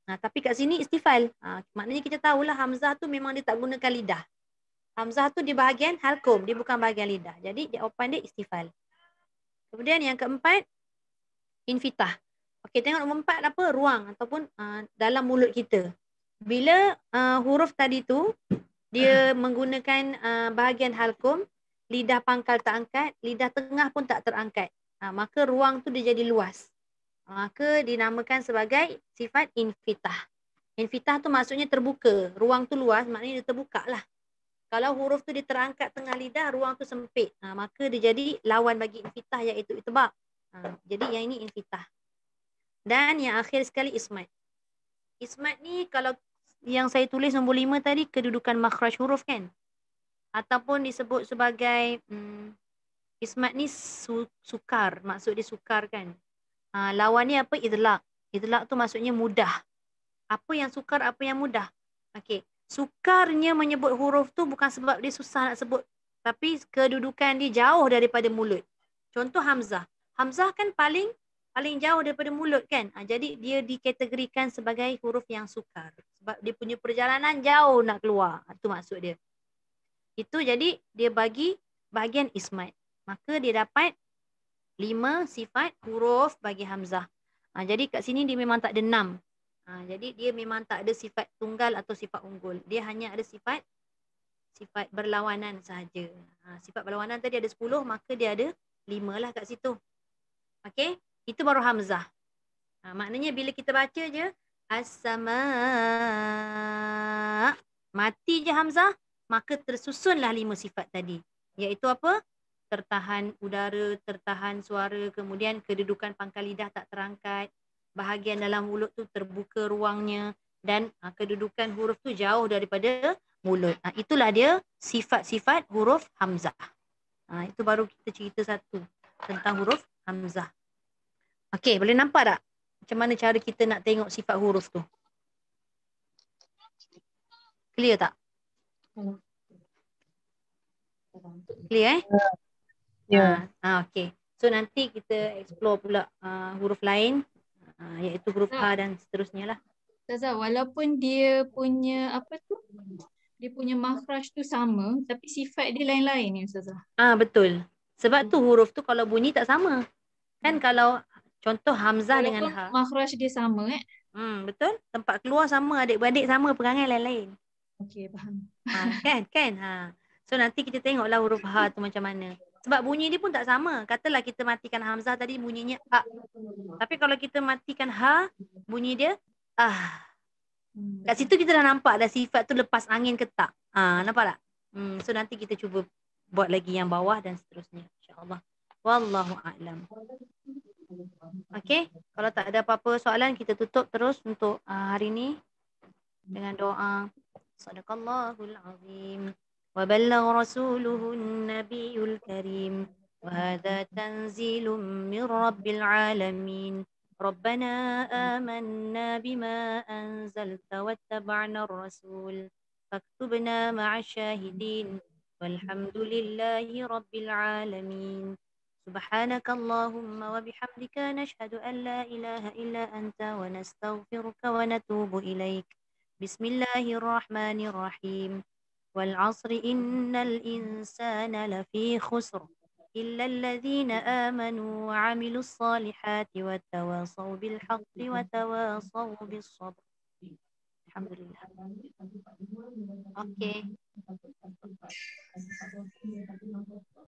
Ha, tapi kat sini istifal. Ha, maknanya kita tahulah hamzah tu memang dia tak gunakan lidah. Hamzah tu di bahagian halkum, dia bukan bahagian lidah. Jadi jawapan dia istifal. Kemudian yang keempat, infitah. Okey, tengok nombor empat apa? Ruang ataupun uh, dalam mulut kita. Bila uh, huruf tadi tu, dia menggunakan uh, bahagian halkum, lidah pangkal tak angkat, lidah tengah pun tak terangkat. Ha, maka ruang tu dia jadi luas. Maka dinamakan sebagai sifat infitah. Infitah tu maksudnya terbuka. Ruang tu luas, maknanya dia terbuka lah. Kalau huruf tu dia terangkat tengah lidah, ruang tu sempit. Ha, maka dia jadi lawan bagi infitah iaitu itbaq. Ha, jadi yang ini infitah. Dan yang akhir sekali ismat. Ismat ni kalau yang saya tulis nombor lima tadi kedudukan makhraj huruf kan? Ataupun disebut sebagai hmm, ismat ni su, sukar. Maksud dia sukar kan? Ha, lawan ni apa? Idlaq. Idlaq tu maksudnya mudah. Apa yang sukar, apa yang mudah? Okey. Sukarnya menyebut huruf tu bukan sebab dia susah nak sebut. Tapi kedudukan dia jauh daripada mulut. Contoh Hamzah. Hamzah kan paling paling jauh daripada mulut kan. Ha, jadi dia dikategorikan sebagai huruf yang sukar. Sebab dia punya perjalanan jauh nak keluar. Itu maksud dia. Itu jadi dia bagi bahagian ismat. Maka dia dapat lima sifat huruf bagi Hamzah. Ha, jadi kat sini dia memang tak ada enam. Ha, jadi dia memang tak ada sifat tunggal atau sifat unggul. Dia hanya ada sifat sifat berlawanan sahaja. Ha, sifat berlawanan tadi ada sepuluh, maka dia ada lima lah kat situ. Okey, itu baru Hamzah. Ha, maknanya bila kita baca je as-sama, mati je Hamzah, maka tersusunlah lima sifat tadi. Iaitu apa? Tertahan udara, tertahan suara, kemudian kedudukan pangkal lidah tak terangkat, bahagian dalam mulut tu terbuka ruangnya, dan ha, kedudukan huruf tu jauh daripada mulut. Ha, itulah dia sifat-sifat huruf Hamzah. Ha, itu baru kita cerita satu tentang huruf Hamzah. Okey, boleh nampak tak macam mana cara kita nak tengok sifat huruf tu? Clear tak? Clear eh? Ya. Yeah. Ha, okey. So nanti kita explore pula uh, huruf lain. Uh, iaitu huruf H dan seterusnya lah. Ustazah, walaupun dia punya apa tu? Dia punya makhraj tu sama, tapi sifat dia lain-lain ni Ustazah. Ah, betul. Sebab tu huruf tu kalau bunyi tak sama. Kan kalau contoh Hamzah walaupun dengan H. Makhraj dia sama eh. Hmm, betul. Tempat keluar sama, adik-beradik sama, perangai lain-lain. Okey, faham. Ha, kan? Kan? Ha. So nanti kita tengoklah huruf H tu macam mana. Sebab bunyi dia pun tak sama. Katalah kita matikan Hamzah tadi bunyinya A. Tapi kalau kita matikan H, bunyi dia Ah. Kat situ kita dah nampak dah sifat tu lepas angin ke tak. Ha, nampak tak? Hmm, so nanti kita cuba buat lagi yang bawah dan seterusnya. InsyaAllah. Wallahu a'lam. Okey. Kalau tak ada apa-apa soalan, kita tutup terus untuk uh, hari ni dengan doa. Sadaqallahul azim. Wa ballagha rasuluhun nabiyul karim. Wa hadha tanzilun min rabbil alamin. ربنا آمنا بما أنزلت واتبعنا الرسول فاكتبنا مع الشاهدين والحمد لله رب العالمين سبحانك اللهم وبحمدك نشهد أن لا إله إلا أنت ونستغفرك ونتوب إليك بسم الله الرحمن الرحيم والعصر إن الإنسان لفي خسر إلا الذين آمنوا وعملوا الصالحات وتواصوا بالحق وتواصوا بالصبر. الحمد لله. أوكي.